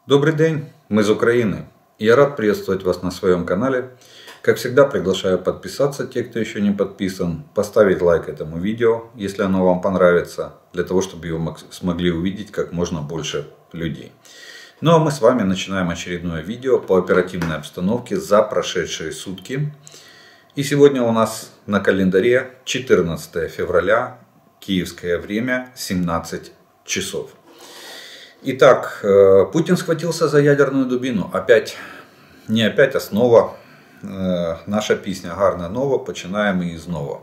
Добрый день, мы из Украины. Я рад приветствовать вас на своем канале. Как всегда, приглашаю подписаться, те, кто еще не подписан, поставить лайк этому видео, если оно вам понравится, для того, чтобы его смогли увидеть как можно больше людей. Ну а мы с вами начинаем очередное видео по оперативной обстановке за прошедшие сутки. И сегодня у нас на календаре 14 февраля, киевское время, 17 часов. Итак, Путин схватился за ядерную дубину. Не опять, а снова. Наша песня «Гарна нова», починаем и снова.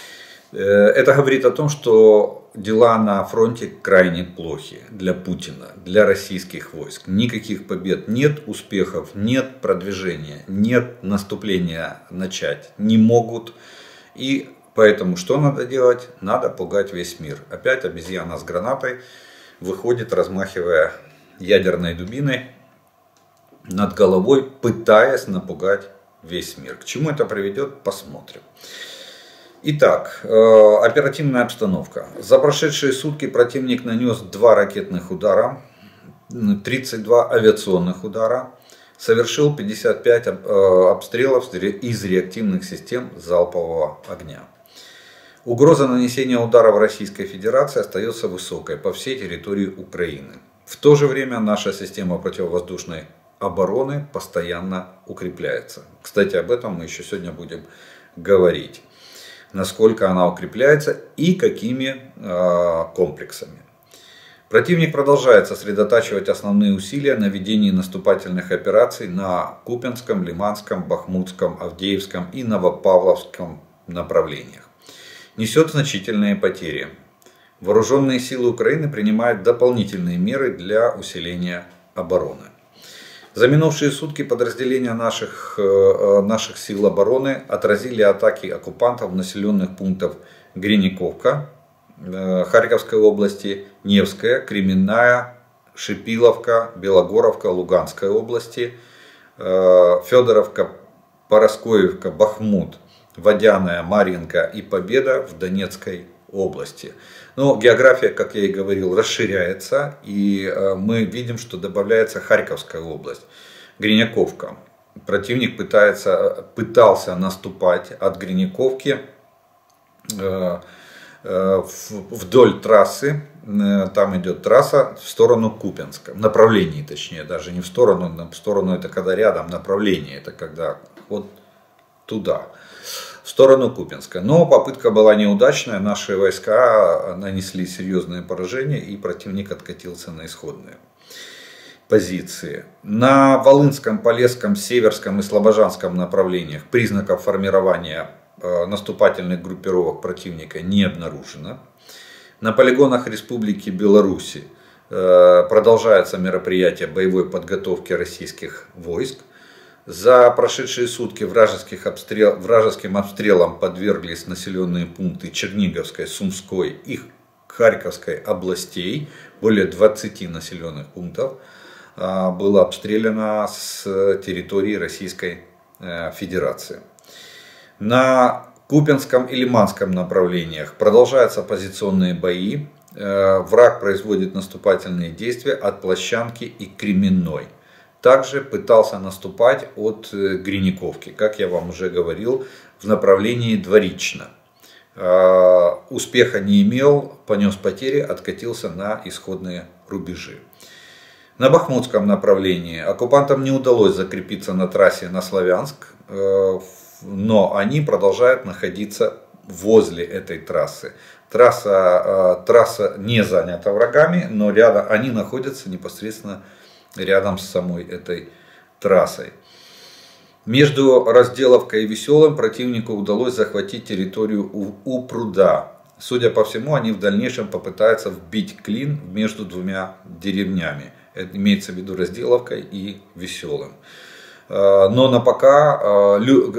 Это говорит о том, что дела на фронте крайне плохи для Путина, для российских войск. Никаких побед нет, успехов нет, продвижения нет, наступления начать не могут. И поэтому что надо делать? Надо пугать весь мир. Опять обезьяна с гранатой выходит, размахивая ядерной дубиной над головой, пытаясь напугать весь мир. К чему это приведет, посмотрим. Итак, оперативная обстановка. За прошедшие сутки противник нанес 2 ракетных удара, 32 авиационных удара, совершил 55 обстрелов из реактивных систем залпового огня. Угроза нанесения удара в Российской Федерации остается высокой по всей территории Украины. В то же время наша система противовоздушной обороны постоянно укрепляется. Кстати, об этом мы еще сегодня будем говорить. Насколько она укрепляется и какими комплексами. Противник продолжает сосредотачивать основные усилия на ведении наступательных операций на Купянском, Лиманском, Бахмутском, Авдеевском и Новопавловском направлениях. Несет значительные потери. Вооруженные силы Украины принимают дополнительные меры для усиления обороны. За минувшие сутки подразделения наших сил обороны отразили атаки оккупантов населенных пунктов Гринниковка Харьковской области, Невская, Кременная, Шипиловка, Белогоровка Луганской области, Федоровка, Параскоевка, Бахмут, Водяная, Марьинка и Победа в Донецкой области. Но география, как я и говорил, расширяется, и мы видим, что добавляется Харьковская область, Гринниковка. Противник пытался наступать от Гринниковки вдоль трассы, там идет трасса в сторону Купянска, в направлении точнее, даже не в сторону это когда рядом, направление это когда вот туда. В сторону Купянска. Но попытка была неудачная, наши войска нанесли серьезные поражения и противник откатился на исходные позиции. На Волынском, Полесском, Северском и Слобожанском направлениях признаков формирования наступательных группировок противника не обнаружено. На полигонах Республики Беларусь продолжается мероприятие боевой подготовки российских войск. За прошедшие сутки вражеским обстрелам подверглись населенные пункты Черниговской, Сумской и Харьковской областей. Более 20 населенных пунктов было обстреляно с территории Российской Федерации. На Купянском и Лиманском направлениях продолжаются позиционные бои. Враг производит наступательные действия от Площанки и Кременной. Также пытался наступать от Гринниковки, как я вам уже говорил, в направлении Дворично. Успеха не имел, понес потери, откатился на исходные рубежи. На Бахмутском направлении оккупантам не удалось закрепиться на трассе на Славянск, но они продолжают находиться возле этой трассы. Трасса не занята врагами, но они находятся непосредственно рядом с самой этой трассой. Между Разделовкой и Веселым противнику удалось захватить территорию у пруда. Судя по всему, они в дальнейшем попытаются вбить клин между двумя деревнями. Это имеется в виду Разделовкой и Веселым. Но на пока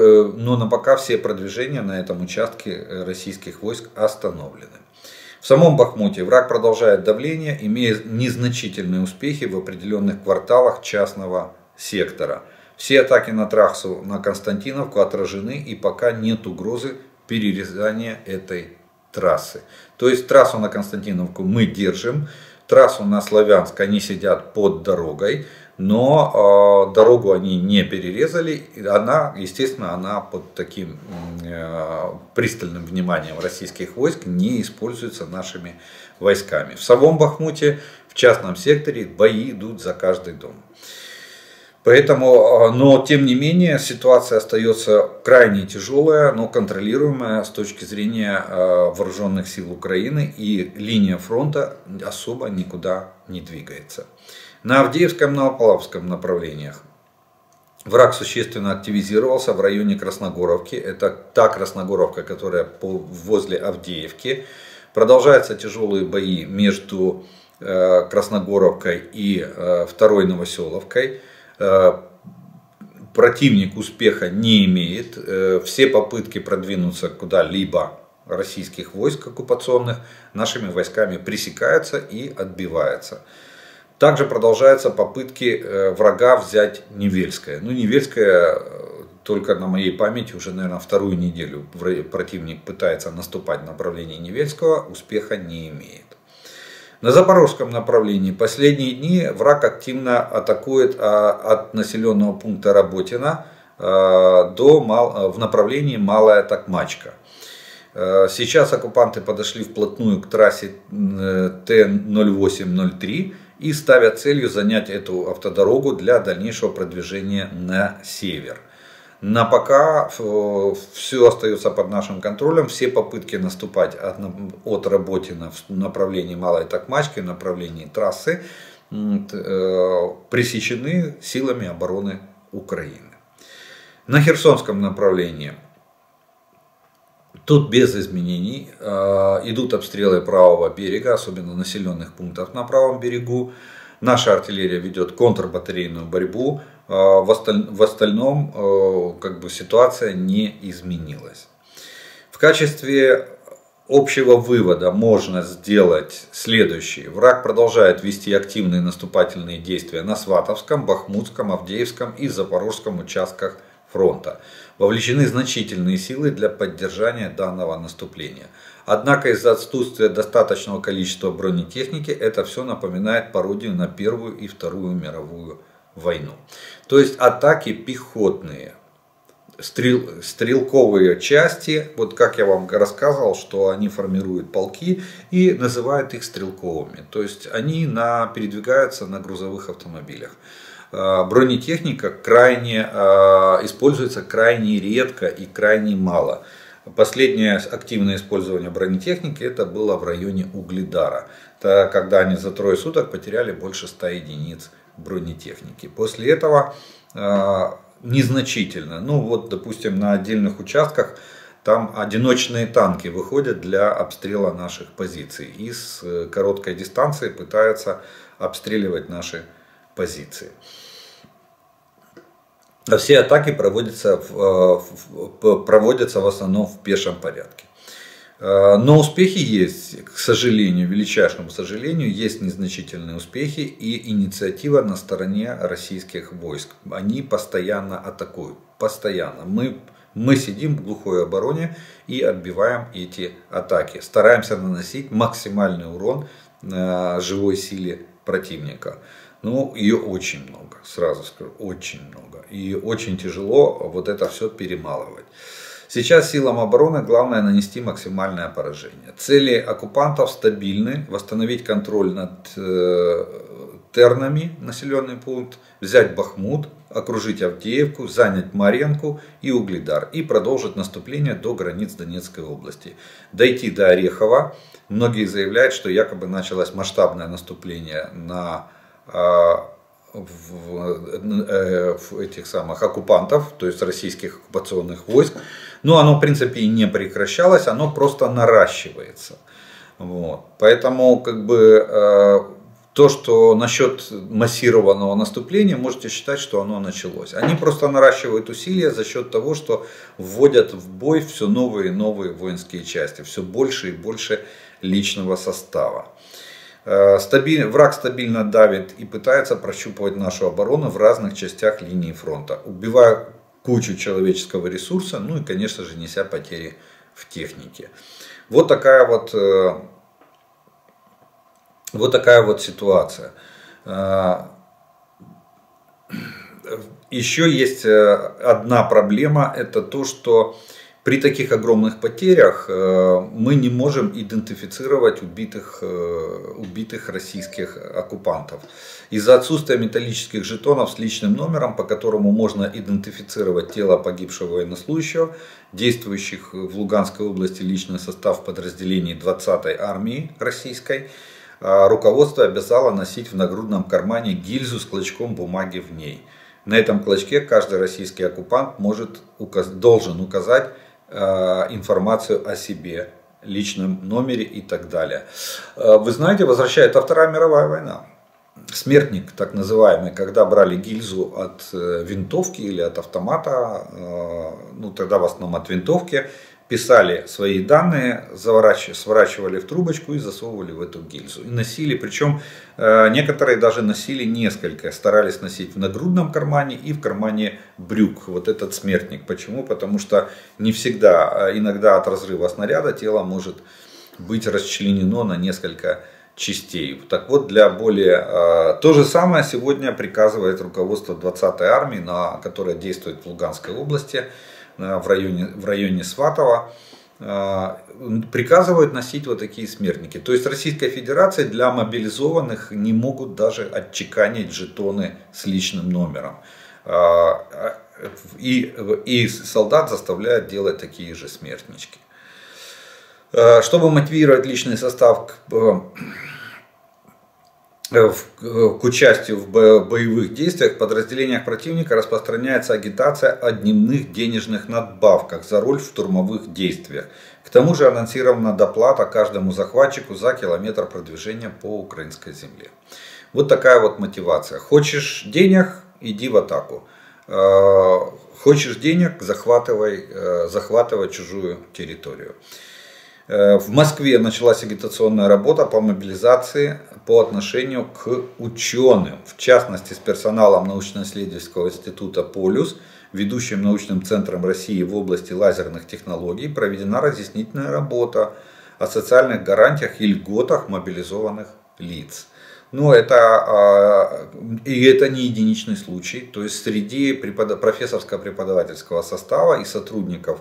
все продвижения на этом участке российских войск остановлены. В самом Бахмуте враг продолжает давление, имея незначительные успехи в определенных кварталах частного сектора. Все атаки на трассу на Константиновку отражены, и пока нет угрозы перерезания этой трассы. То есть трассу на Константиновку мы держим, трассу на Славянск они сидят под дорогой, но дорогу они не перерезали. Она, естественно, она под таким пристальным вниманием российских войск не используется нашими войсками. В самом Бахмуте, в частном секторе, бои идут за каждый дом. Поэтому, но тем не менее, ситуация остается крайне тяжелая, но контролируемая с точки зрения вооруженных сил Украины, и линия фронта особо никуда не двигается. На Авдеевском, Новополоцком направлениях враг существенно активизировался в районе Красногоровки. Это та Красногоровка, которая возле Авдеевки. Продолжаются тяжелые бои между Красногоровкой и второй Новоселовкой. Противник успеха не имеет. Все попытки продвинуться куда-либо российских войск оккупационных нашими войсками пресекаются и отбиваются. Также продолжаются попытки врага взять Невельское. Ну, Невельское, только на моей памяти, уже, наверное, вторую неделю противник пытается наступать в направлении Невельского, успеха не имеет. На Запорожском направлении последние дни враг активно атакует от населенного пункта Работино в направлении Малая Токмачка. Сейчас оккупанты подошли вплотную к трассе Т-0803 и ставят целью занять эту автодорогу для дальнейшего продвижения на север. Но пока все остается под нашим контролем. Все попытки наступать от Работино в направлении Малой Токмачки, в направлении трассы, пресечены силами обороны Украины. На Херсонском направлении тут без изменений. Идут обстрелы правого берега, особенно населенных пунктов на правом берегу. Наша артиллерия ведет контрбатарейную борьбу. В остальном ситуация не изменилась. В качестве общего вывода можно сделать следующее. Враг продолжает вести активные наступательные действия на Сватовском, Бахмутском, Авдеевском и Запорожском участках фронта. Вовлечены значительные силы для поддержания данного наступления. Однако из-за отсутствия достаточного количества бронетехники это все напоминает пародию на Первую и Вторую мировую войну. То есть атаки пехотные, стрелковые части, вот как я вам рассказывал, что они формируют полки и называют их стрелковыми. То есть они передвигаются на грузовых автомобилях. Бронетехника используется крайне редко и крайне мало. Последнее активное использование бронетехники это было в районе Угледара, когда они за трое суток потеряли больше 100 единиц бронетехники. После этого незначительно, допустим, на отдельных участках там одиночные танки выходят для обстрела наших позиций и с короткой дистанции пытаются обстреливать наши позиции. А все атаки проводятся в основном в пешем порядке. Но успехи есть, к сожалению, величайшему сожалению, есть незначительные успехи и инициатива на стороне российских войск. Они постоянно атакуют, постоянно. Мы сидим в глухой обороне и отбиваем эти атаки. Стараемся наносить максимальный урон живой силе противника. Но ее очень много, сразу скажу, очень много. И очень тяжело вот это все перемалывать. Сейчас силам обороны главное нанести максимальное поражение. Цели оккупантов стабильны. Восстановить контроль над Тернами, населенный пункт, взять Бахмут, окружить Авдеевку, занять Марьинку и Угледар. И продолжить наступление до границ Донецкой области. Дойти до Орехова. Многие заявляют, что якобы началось масштабное наступление на этих самых оккупантов, то есть российских оккупационных войск. Но оно в принципе и не прекращалось, оно просто наращивается. Вот. Поэтому то, что насчет массированного наступления, можете считать, что оно началось. Они просто наращивают усилия за счет того, что вводят в бой все новые и новые воинские части, все больше и больше личного состава. Враг стабильно давит и пытается прощупывать нашу оборону в разных частях линии фронта, убивая кучу человеческого ресурса, ну и, конечно же, неся потери в технике. Вот такая вот ситуация. Еще есть одна проблема, это то, что при таких огромных потерях мы не можем идентифицировать убитых российских оккупантов. Из-за отсутствия металлических жетонов с личным номером, по которому можно идентифицировать тело погибшего военнослужащего, действующих в Луганской области личный состав подразделений 20-й армии российской, руководство обязало носить в нагрудном кармане гильзу с клочком бумаги в ней. На этом клочке каждый российский оккупант должен указать информацию о себе, личном номере и так далее. Вы знаете, возвращает Вторая мировая война. Смертник, так называемый, когда брали гильзу от винтовки или от автомата, ну тогда в основном от винтовки, писали свои данные, сворачивали в трубочку и засовывали в эту гильзу. И носили, причем некоторые даже носили несколько, старались носить в нагрудном кармане и в кармане брюк. Вот этот смертник. Почему? Потому что не всегда, иногда от разрыва снаряда тело может быть расчленено на несколько частей. Так вот, для более... То же самое сегодня приказывает руководство 20-й армии, которая действует в Луганской области, в районе Сватово, приказывают носить вот такие смертники. То есть Российская Федерация для мобилизованных не могут даже отчеканить жетоны с личным номером. И солдат заставляют делать такие же смертнички. Чтобы мотивировать личный состав к участию в боевых действиях, в подразделениях противника распространяется агитация о дневных денежных надбавках за роль в штурмовых действиях. К тому же анонсирована доплата каждому захватчику за километр продвижения по украинской земле. Вот такая вот мотивация. Хочешь денег, иди в атаку. Хочешь денег, захватывай чужую территорию. В Москве началась агитационная работа по мобилизации по отношению к ученым, в частности с персоналом научно-исследовательского института «Полюс», ведущим научным центром России в области лазерных технологий, проведена разъяснительная работа о социальных гарантиях и льготах мобилизованных лиц. Но это не единичный случай. То есть среди профессорско-преподавательского состава и сотрудников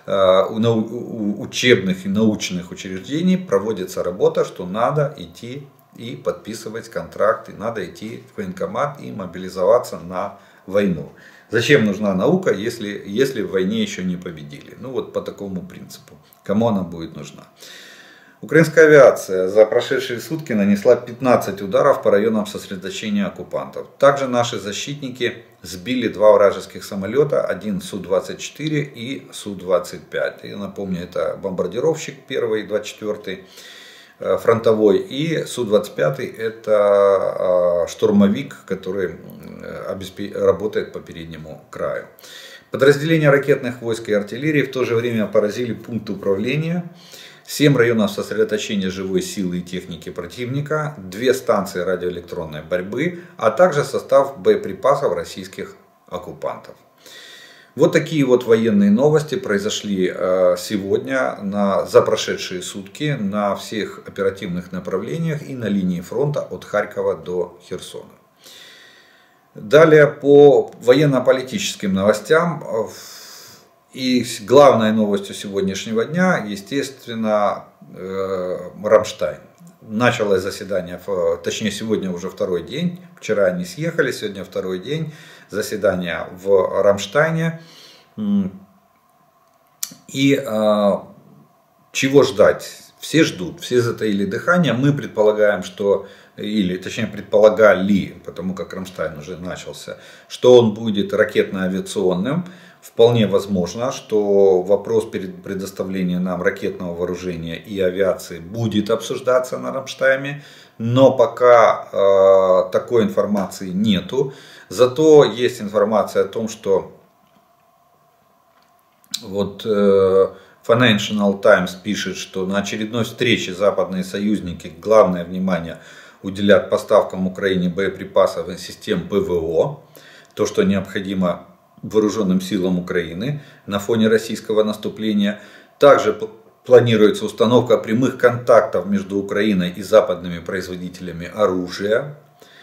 учебных и научных учреждений проводится работа, что надо идти и подписывать контракты, надо идти в военкомат и мобилизоваться на войну. Зачем нужна наука, если в войне еще не победили? Ну вот по такому принципу. Кому она будет нужна? Украинская авиация за прошедшие сутки нанесла 15 ударов по районам сосредоточения оккупантов. Также наши защитники сбили 2 вражеских самолета, один Су-24 и Су-25. Я напомню, это бомбардировщик первый, 24-й, фронтовой, и Су-25 это штурмовик, который работает по переднему краю. Подразделения ракетных войск и артиллерии в то же время поразили пункт управления, 7 районов сосредоточения живой силы и техники противника, 2 станции радиоэлектронной борьбы, а также состав боеприпасов российских оккупантов. Вот такие вот военные новости произошли сегодня, за прошедшие сутки, на всех оперативных направлениях и на линии фронта от Харькова до Херсона. Далее по военно-политическим новостям. И главной новостью сегодняшнего дня, естественно, Рамштайн. Началось заседание, точнее сегодня уже второй день, вчера они съехали, сегодня второй день заседания в Рамштайне. И чего ждать? Все ждут, все затаили дыхание. Мы предполагаем, что, или точнее предполагали, потому как Рамштайн уже начался, что он будет ракетно-авиационным. Вполне возможно, что вопрос предоставления нам ракетного вооружения и авиации будет обсуждаться на Рамштайне, но пока такой информации нету. Зато есть информация о том, что вот Financial Times пишет, что на очередной встрече западные союзники главное внимание уделят поставкам Украине боеприпасов и систем ПВО, то, что необходимо вооруженным силам Украины на фоне российского наступления. Также планируется установка прямых контактов между Украиной и западными производителями оружия.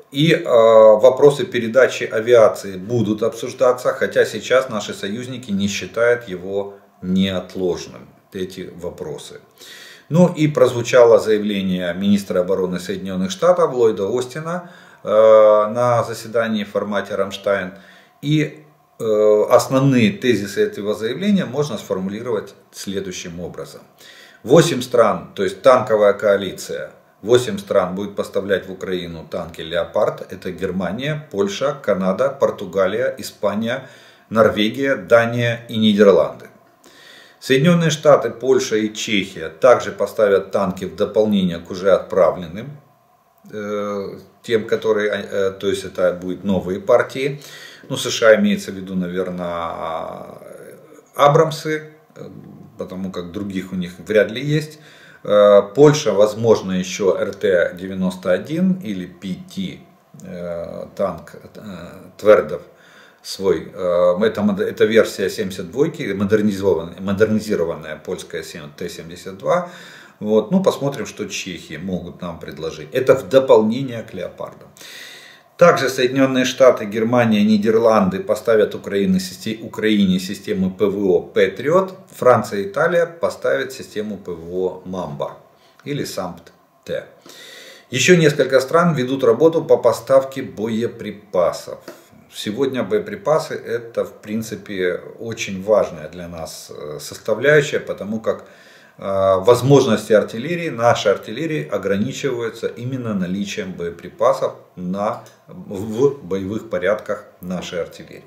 И вопросы передачи авиации будут обсуждаться, хотя сейчас наши союзники не считают его неотложным, эти вопросы. Ну и прозвучало заявление министра обороны Соединенных Штатов Ллойда Остина на заседании в формате Рамштайн. И основные тезисы этого заявления можно сформулировать следующим образом. 8 стран, то есть танковая коалиция, 8 стран будет поставлять в Украину танки «Леопард». Это Германия, Польша, Канада, Португалия, Испания, Норвегия, Дания и Нидерланды. Соединенные Штаты, Польша и Чехия также поставят танки в дополнение к уже отправленным, тем, которые, то есть это будут новые партии. Ну, США имеется в виду, наверное, Абрамсы, потому как других у них вряд ли есть. Польша, возможно, еще РТ-91 или ПТ танк Твердов свой. Это версия 72, модернизированная польская Т-72. Вот. Ну, посмотрим, что чехи могут нам предложить. Это в дополнение к Леопардам. Также Соединенные Штаты, Германия, Нидерланды поставят Украине систему ПВО Патриот. Франция и Италия поставят систему ПВО Мамба или САМПТ-Т. Еще несколько стран ведут работу по поставке боеприпасов. Сегодня боеприпасы это в принципе очень важная для нас составляющая, потому как возможности артиллерии, нашей артиллерии ограничиваются именно наличием боеприпасов в боевых порядках нашей артиллерии.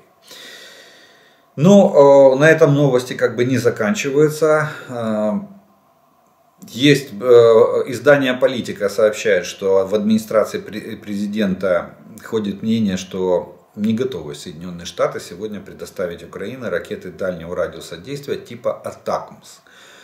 Но на этом новости как бы не заканчиваются. Есть издание «Политика» сообщает, что в администрации президента ходит мнение, что не готовы Соединенные Штаты сегодня предоставить Украине ракеты дальнего радиуса действия типа «Атакмс».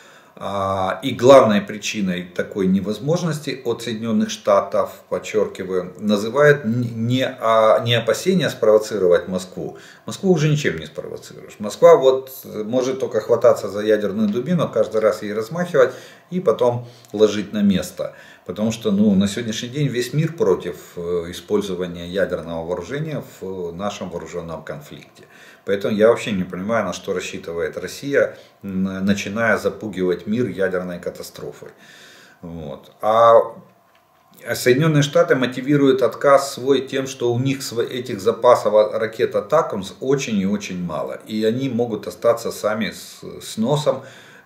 И главной причиной такой невозможности от Соединенных Штатов, подчеркиваю, называют не опасения спровоцировать Москву. Москву уже ничем не спровоцируешь. Москва вот может только хвататься за ядерную дубину, каждый раз ей размахивать и потом ложить на место. Потому что на сегодняшний день весь мир против использования ядерного вооружения в нашем вооруженном конфликте. Поэтому я вообще не понимаю, на что рассчитывает Россия, начиная запугивать мир ядерной катастрофой. Вот. А Соединенные Штаты мотивируют отказ свой тем, что у них этих запасов ракет «Атакмс» очень и очень мало. И они могут остаться сами с носом.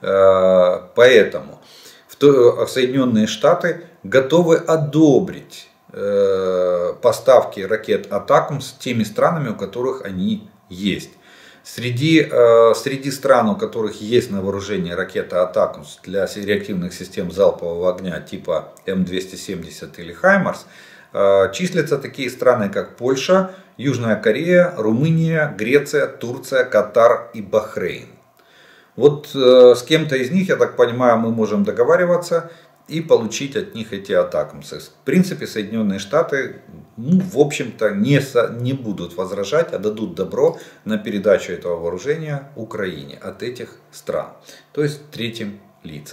Поэтому Соединенные Штаты готовы одобрить поставки ракет «Атакмс» теми странами, у которых они есть. Среди стран, у которых есть на вооружении ракета «Атакмс» для реактивных систем залпового огня типа М270 или «Хаймарс», числятся такие страны, как Польша, Южная Корея, Румыния, Греция, Турция, Катар и Бахрейн. Вот с кем-то из них, я так понимаю, мы можем договариваться и получить от них эти «Атакмсы». В принципе, Соединенные Штаты, в общем-то, не будут возражать, а дадут добро на передачу этого вооружения Украине от этих стран, то есть третьим лицам.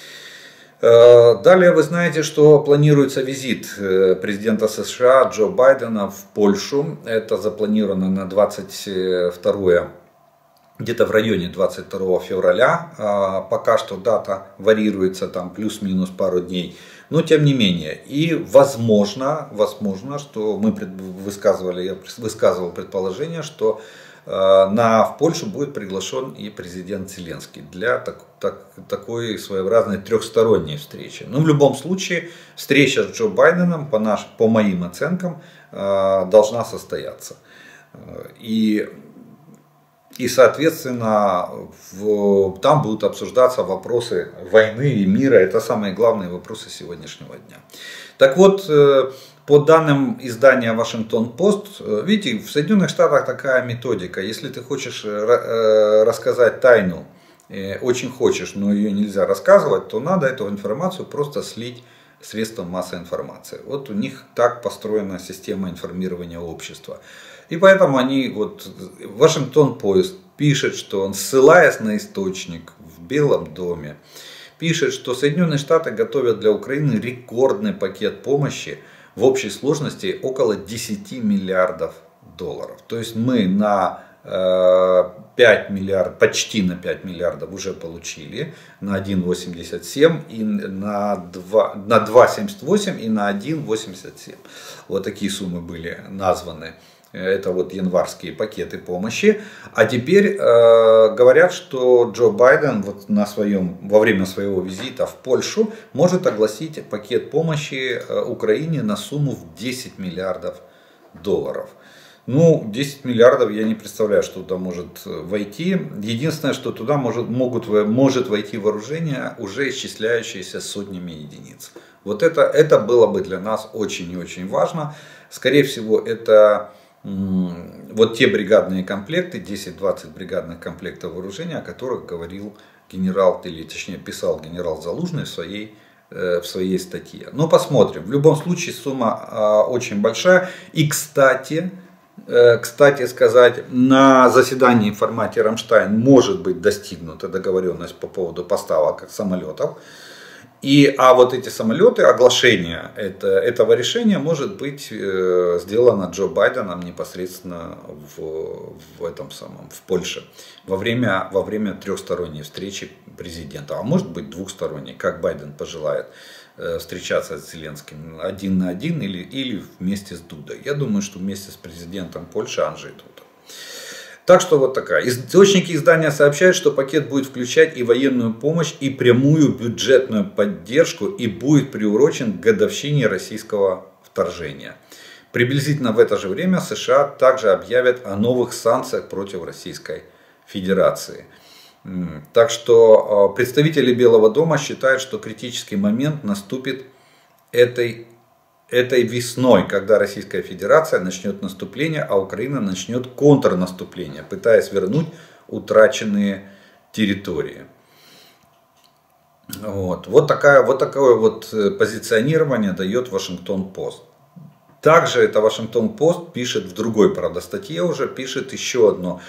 Далее вы знаете, что планируется визит президента США Джо Байдена в Польшу. Это запланировано на 22 где-то в районе 22 февраля, пока что дата варьируется там плюс-минус пару дней, но тем не менее. И возможно, что мы я высказывал предположение, что в Польшу будет приглашен и президент Зеленский для такой своеобразной трехсторонней встречи. Но в любом случае встреча с Джо Байденом, по моим оценкам, должна состояться. И соответственно, там будут обсуждаться вопросы войны и мира. Это самые главные вопросы сегодняшнего дня. Так вот, по данным издания Вашингтон-Пост, видите, в Соединенных Штатах такая методика. Если ты хочешь рассказать тайну, очень хочешь, но ее нельзя рассказывать, то надо эту информацию просто слить средствам массовой информации. Вот у них так построена система информирования общества. И поэтому Вашингтон-Пост пишет, что он, ссылаясь на источник в Белом доме, пишет, что Соединенные Штаты готовят для Украины рекордный пакет помощи в общей сложности около 10 миллиардов долларов. То есть мы на 5 миллиардов, почти на 5 миллиардов уже получили, на 1,87 и на 2,78 и на 1,87. Вот такие суммы были названы. Это вот январские пакеты помощи. А теперь говорят, что Джо Байден вот во время своего визита в Польшу может огласить пакет помощи Украине на сумму в 10 миллиардов долларов. Ну, 10 миллиардов я не представляю, что туда может войти. Единственное, что туда может войти вооружение, уже исчисляющееся сотнями единиц. Вот это было бы для нас очень и очень важно. Скорее всего, это вот те бригадные комплекты, 10-20 бригадных комплектов вооружения, о которых говорил генерал, или точнее писал генерал Залужный в своей статье. Но посмотрим. В любом случае сумма очень большая. И кстати сказать, на заседании в формате Рамштайн может быть достигнута договоренность по поводу поставок самолетов. А вот эти самолеты, оглашение этого решения может быть сделано Джо Байденом непосредственно в Польше во время трехсторонней встречи президента, а может быть двухсторонней, как Байден пожелает встречаться с Зеленским один на один или вместе с Дудой. Я думаю, что вместе с президентом Польши Анджей Дуда. Так что вот такая. Источники издания сообщают, что пакет будет включать и военную помощь, и прямую бюджетную поддержку, и будет приурочен к годовщине российского вторжения. Приблизительно в это же время США также объявят о новых санкциях против Российской Федерации. Так что представители Белого дома считают, что критический момент наступит этой весной, когда Российская Федерация начнет наступление, а Украина начнет контрнаступление, пытаясь вернуть утраченные территории. Вот такое позиционирование дает Вашингтон-Пост. Также это Вашингтон-Пост пишет в другой, правда, статье уже, пишет еще одно,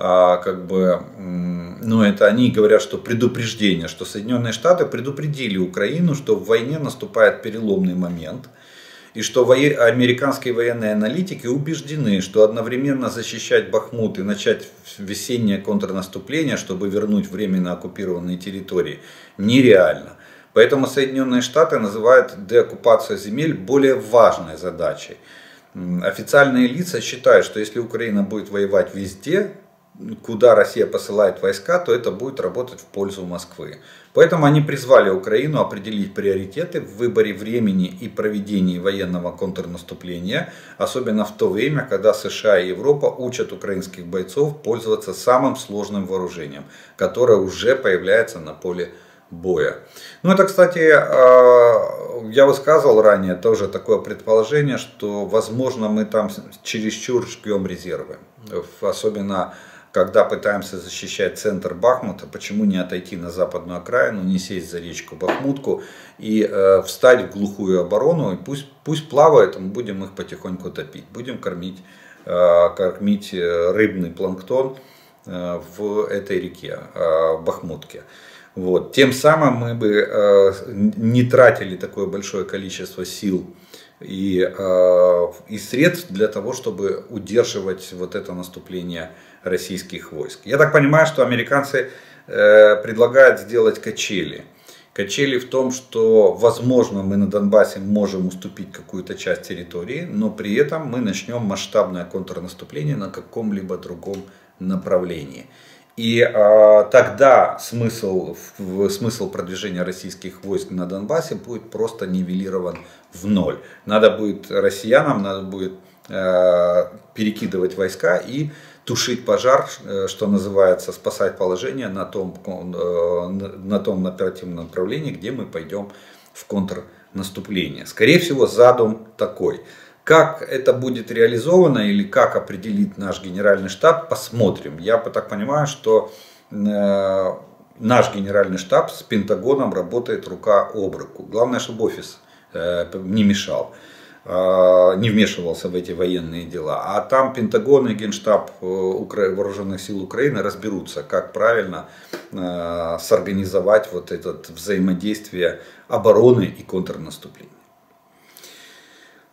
это они говорят, что предупреждение, что Соединенные Штаты предупредили Украину, что в войне наступает переломный момент, и что американские военные аналитики убеждены, что одновременно защищать Бахмут и начать весеннее контрнаступление, чтобы вернуть временно оккупированные территории, нереально. Поэтому Соединенные Штаты называют деоккупацию земель более важной задачей. Официальные лица считают, что если Украина будет воевать везде, куда Россия посылает войска, то это будет работать в пользу Москвы. Поэтому они призвали Украину определить приоритеты в выборе времени и проведении военного контрнаступления, особенно в то время, когда США и Европа учат украинских бойцов пользоваться самым сложным вооружением, которое уже появляется на поле боя. Это, кстати, я высказывал ранее тоже такое предположение, что, возможно, мы там чересчур жгем резервы, особенно когда пытаемся защищать центр Бахмута. Почему не отойти на западную окраину, не сесть за речку Бахмутку и встать в глухую оборону, и пусть плавают, мы будем их потихоньку топить, будем кормить рыбный планктон в этой реке, Бахмутке. Тем самым мы бы не тратили такое большое количество сил и средств для того, чтобы удерживать вот это наступление российских войск. Я так понимаю, что американцы предлагают сделать качели. Качели в том, что, возможно, мы на Донбассе можем уступить какую-то часть территории, но при этом мы начнем масштабное контрнаступление на каком-либо другом направлении. И тогда смысл продвижения российских войск на Донбассе будет просто нивелирован в ноль. Россиянам надо будет перекидывать войска и тушить пожар, что называется, спасать положение на том оперативном направлении, где мы пойдем в контрнаступление. Скорее всего, задум такой. Как это будет реализовано или как определит наш генеральный штаб, посмотрим. Я так понимаю, что наш генеральный штаб с Пентагоном работает рука об руку. Главное, чтобы офис не мешал, не вмешивался в эти военные дела. А там Пентагон и Генштаб Вооруженных сил Украины разберутся, как правильно сорганизовать вот это взаимодействие обороны и контрнаступления.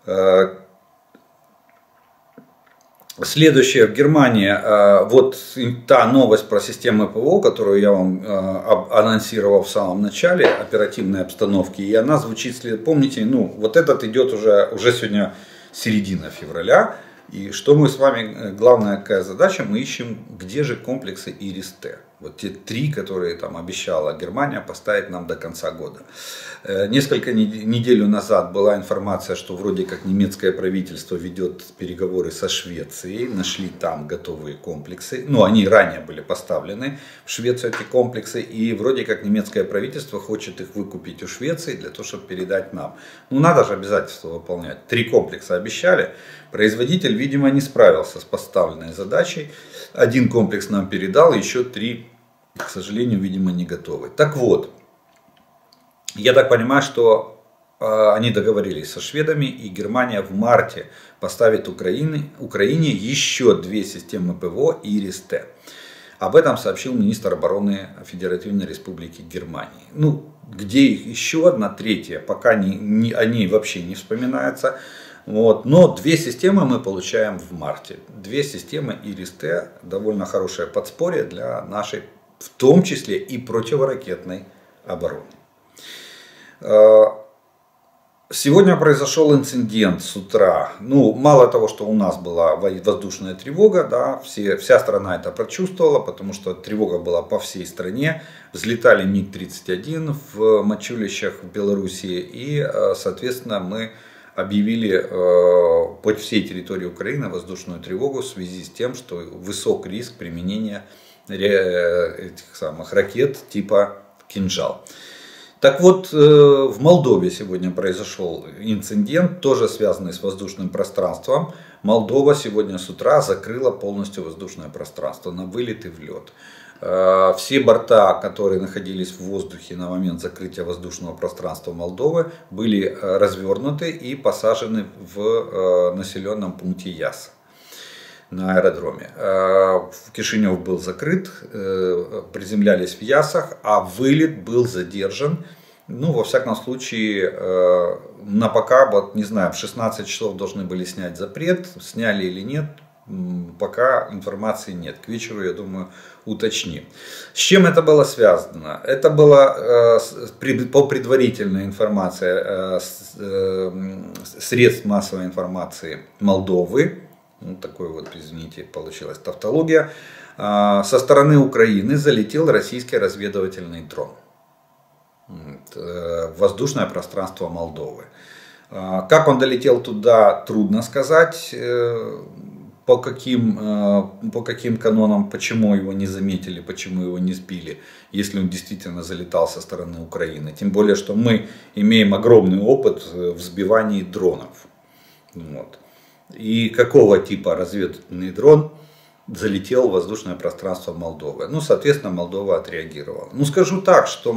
Следующее, в Германии, вот та новость про систему ПВО, которую я вам анонсировал в самом начале оперативной обстановки, и она звучит, помните, ну вот этот идет уже сегодня середина февраля, и что мы с вами, главная какая задача, мы ищем, где же комплексы ИРИС-Т. Вот те 3, которые там обещала Германия поставить нам до конца года. Несколько недель назад была информация, что вроде как немецкое правительство ведет переговоры со Швецией, нашли там готовые комплексы. Ну, они ранее были поставлены в Швецию, эти комплексы, и вроде как немецкое правительство хочет их выкупить у Швеции для того, чтобы передать нам. Ну, надо же обязательства выполнять. 3 комплекса обещали. Производитель, видимо, не справился с поставленной задачей. 1 комплекс нам передал, еще 3, к сожалению, видимо, не готовы. Так вот, я так понимаю, что они договорились со шведами, и Германия в марте поставит Украине еще 2 системы ПВО ИРИС-Т. Об этом сообщил министр обороны Федеративной Республики Германии. Ну, где их еще одна, 3, пока о ней вообще не вспоминается. Вот. Но 2 системы мы получаем в марте. 2 системы ИРИС-Т, довольно хорошее подспорье для нашей, в том числе и противоракетной обороны. Сегодня произошел инцидент с утра. Ну, мало того, что у нас была воздушная тревога, да, вся страна это прочувствовала, потому что тревога была по всей стране. Взлетали МиГ-31 в Мачулищах в Белоруссии, и, соответственно, мы объявили по всей территории Украины воздушную тревогу в связи с тем, что высок риск применения этих самых ракет типа «Кинжал». Так вот, в Молдове сегодня произошел инцидент, тоже связанный с воздушным пространством. Молдова сегодня с утра закрыла полностью воздушное пространство на вылет и влет. Все борта, которые находились в воздухе на момент закрытия воздушного пространства Молдовы, были развернуты и посажены в населенном пункте Яса на аэродроме. Кишинев был закрыт, приземлялись в Ясах, а вылет был задержан. Ну, во всяком случае, на пока, вот не знаю, в 16 часов должны были снять запрет, сняли или нет, пока информации нет. К вечеру, я думаю, уточним. С чем это было связано? Это было по предварительной информации средств массовой информации Молдовы. Вот такой вот, извините, получилась тавтология. Со стороны Украины залетел российский разведывательный дрон в воздушное пространство Молдовы. Как он долетел туда, трудно сказать. По каким канонам, почему его не заметили, почему его не сбили, если он действительно залетал со стороны Украины. Тем более, что мы имеем огромный опыт в сбивании дронов. Вот. И какого типа разведывательный дрон залетел в воздушное пространство Молдовы. Ну, соответственно, Молдова отреагировала. Ну, скажу так, что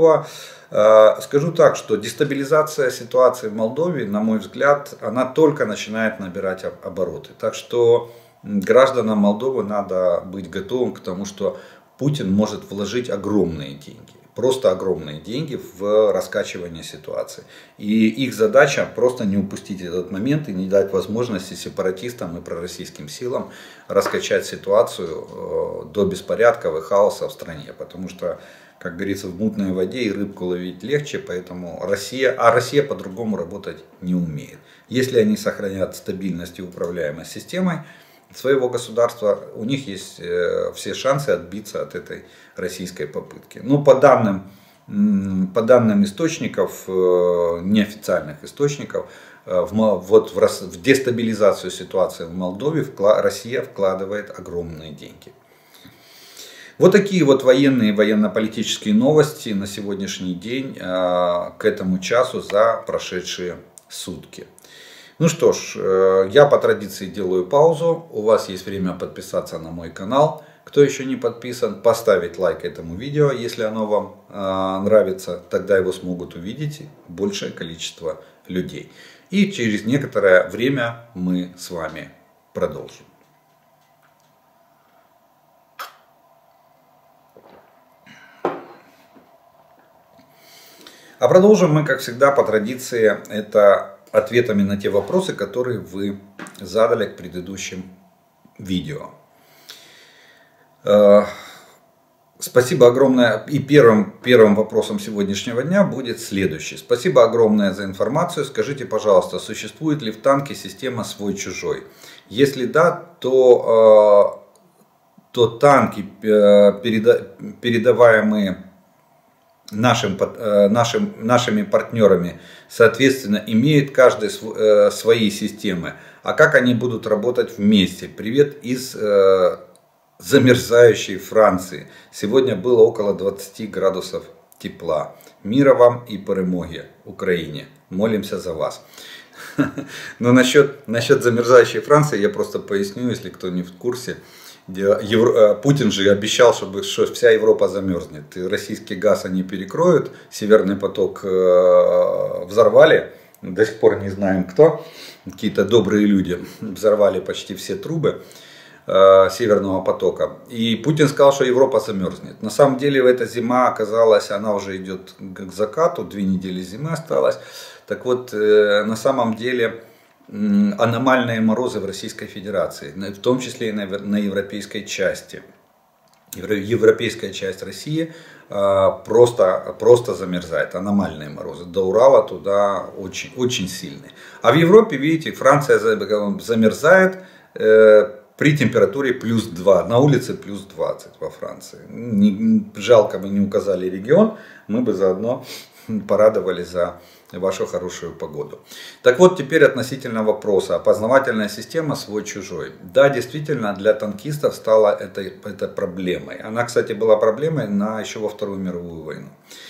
дестабилизация ситуации в Молдове, на мой взгляд, она только начинает набирать обороты. Так что гражданам Молдовы надо быть готовым к тому, что Путин может вложить огромные деньги. Просто огромные деньги в раскачивание ситуации. И их задача просто не упустить этот момент и не дать возможности сепаратистам и пророссийским силам раскачать ситуацию до беспорядков и хаоса в стране. Потому что, как говорится, в мутной воде и рыбку ловить легче, поэтому Россия по-другому работать не умеет. Если они сохранят стабильность и управляемость системой своего государства, у них есть все шансы отбиться от этой российской попытки. Но по данным источников, неофициальных источников, в дестабилизацию ситуации в Молдове Россия вкладывает огромные деньги. Вот такие вот военные, военно-политические новости на сегодняшний день к этому часу за прошедшие сутки. Ну что ж, я по традиции делаю паузу. У вас есть время подписаться на мой канал. Кто еще не подписан, поставить лайк этому видео, если оно вам нравится. Тогда его смогут увидеть большее количество людей. И через некоторое время мы с вами продолжим. А продолжим мы, как всегда, по традиции, это ответами на те вопросы, которые вы задали к предыдущим видео. Спасибо огромное. И первым вопросом сегодняшнего дня будет следующий. Спасибо огромное за информацию. Скажите, пожалуйста, существует ли в танке система свой-чужой? Если да, то танки, передаваемые нашими партнерами, соответственно, имеют каждый свои системы. А как они будут работать вместе? Привет из замерзающей Франции. Сегодня было около 20 градусов тепла. Мира вам и перемоги Украине. Молимся за вас. Но насчет замерзающей Франции я просто поясню, если кто не в курсе. Путин же обещал, что вся Европа замерзнет. И российский газ они перекроют. Северный поток взорвали. До сих пор не знаем кто. Какие-то добрые люди взорвали почти все трубы Северного потока. И Путин сказал, что Европа замерзнет. На самом деле эта зима оказалась, она уже идет к закату. 2 недели зимы осталось. Так вот, на самом деле аномальные морозы в Российской Федерации, в том числе и на европейской части. Европейская часть России просто замерзает. Аномальные морозы. До Урала туда очень, очень сильные. А в Европе, видите, Франция замерзает при температуре плюс 2. На улице плюс 20 во Франции. Жалко, мы не указали регион. Мы бы заодно порадовали за вашу хорошую погоду. Так вот, теперь относительно вопроса. Опознавательная система свой-чужой. Да, действительно, для танкистов стала это проблемой. Она, кстати, была проблемой еще во Вторую мировую войну.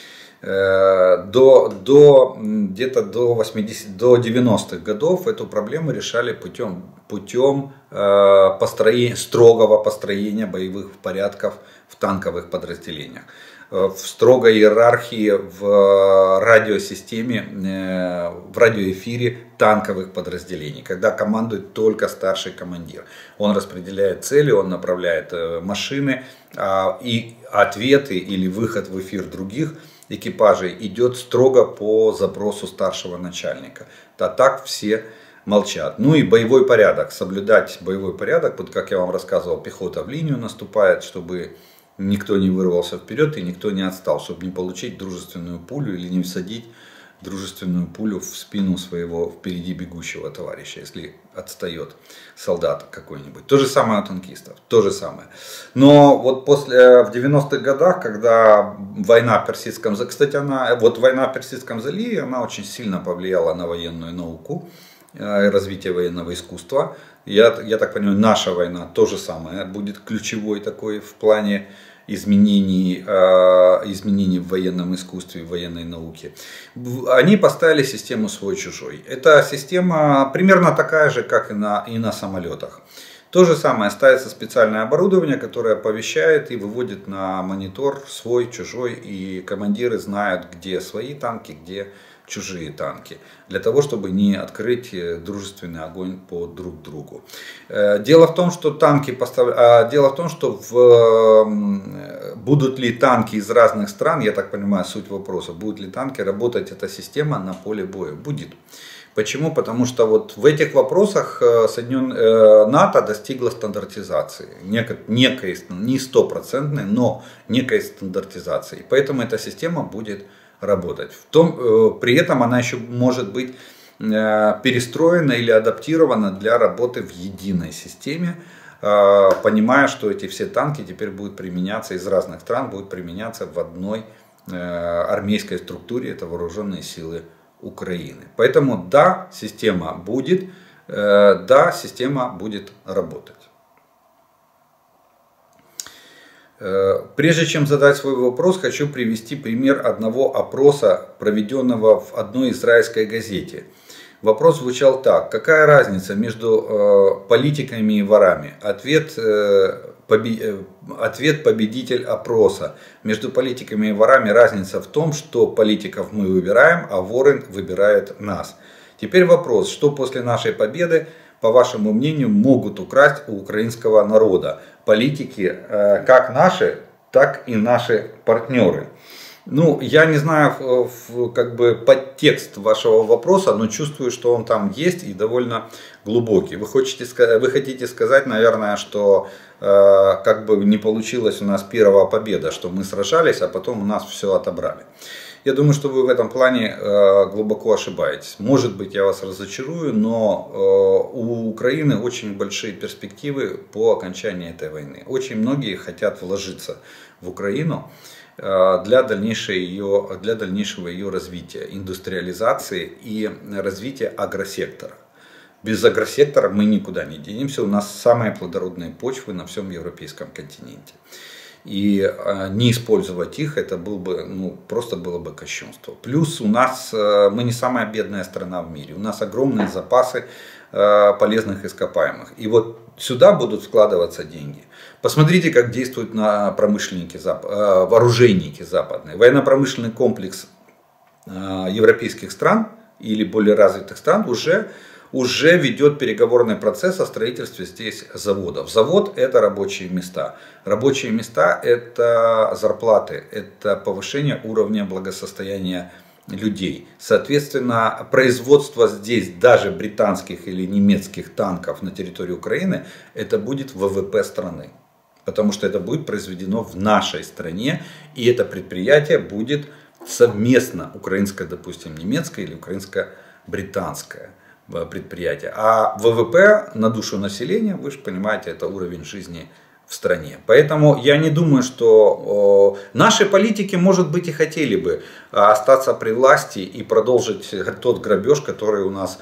Где-то до 90-х годов эту проблему решали путем строгого построения боевых порядков в танковых подразделениях. В строгой иерархии в радиосистеме, в радиоэфире танковых подразделений, когда командует только старший командир. Он распределяет цели, он направляет машины, и ответы или выход в эфир других экипажей идет строго по запросу старшего начальника. А так все молчат. Ну и боевой порядок. Соблюдать боевой порядок, вот как я вам рассказывал, пехота в линию наступает, чтобы никто не вырвался вперед и никто не отстал, чтобы не получить дружественную пулю или не всадить дружественную пулю в спину своего впереди бегущего товарища, если отстает солдат какой-нибудь. То же самое у танкистов, то же самое. Но вот в 90-х годах, когда война в Персидском заливе, кстати, война в Персидском заливе, она очень сильно повлияла на военную науку, развитие военного искусства. Я так понимаю, наша война то же самое будет ключевой такой в плане изменений в военном искусстве, в военной науке. Они поставили систему свой-чужой. Эта система примерно такая же, как и на самолетах. То же самое, ставится специальное оборудование, которое оповещает и выводит на монитор свой-чужой. И командиры знают, где свои танки, где чужие танки, для того, чтобы не открыть дружественный огонь по друг другу. Дело в том, что будут ли танки из разных стран, я так понимаю суть вопроса, будут ли танки работать эта система на поле боя? Будет. Почему? Потому что вот в этих вопросах НАТО достигла стандартизации, некой, не стопроцентной, но некой стандартизации. И поэтому эта система будет работать. При этом она еще может быть перестроена или адаптирована для работы в единой системе, понимая, что эти все танки теперь будут применяться из разных стран, будут применяться в одной армейской структуре, это вооруженные силы Украины. Поэтому да, система будет работать. Прежде чем задать свой вопрос, хочу привести пример одного опроса, проведенного в одной израильской газете. Вопрос звучал так: какая разница между политиками и ворами? Ответ победитель опроса. Между политиками и ворами разница в том, что политиков мы выбираем, а воры выбирают нас. Теперь вопрос: что после нашей победы, по вашему мнению, могут украсть у украинского народа? Политики, как наши, так и наши партнеры. Ну, я не знаю как бы подтекст вашего вопроса, но чувствую, что он там есть и довольно глубокий. Вы хотите сказать, наверное, что как бы не получилась у нас первая победа, что мы сражались, а потом у нас все отобрали. Я думаю, что вы в этом плане глубоко ошибаетесь. Может быть, я вас разочарую, но у Украины очень большие перспективы по окончании этой войны. Очень многие хотят вложиться в Украину для дальнейшего ее развития, индустриализации и развития агросектора. Без агросектора мы никуда не денемся. У нас самые плодородные почвы на всем европейском континенте. И не использовать их, это просто было бы кощунство. Плюс у нас, мы не самая бедная страна в мире. У нас огромные запасы полезных ископаемых. И вот сюда будут вкладываться деньги. Посмотрите, как действуют вооружейники западные. Военно-промышленный комплекс европейских стран или более развитых стран уже ведет переговорный процесс о строительстве здесь заводов. Завод — это рабочие места. Рабочие места — это зарплаты, это повышение уровня благосостояния людей. Соответственно, производство здесь даже британских или немецких танков на территории Украины, это будет ВВП страны. Потому что это будет произведено в нашей стране, и это предприятие будет совместно украинское, допустим, немецкое или украинско-британское предприятие. А ВВП на душу населения, вы же понимаете, это уровень жизни в стране. Поэтому я не думаю, что наши политики, может быть, и хотели бы остаться при власти и продолжить тот грабеж, который у нас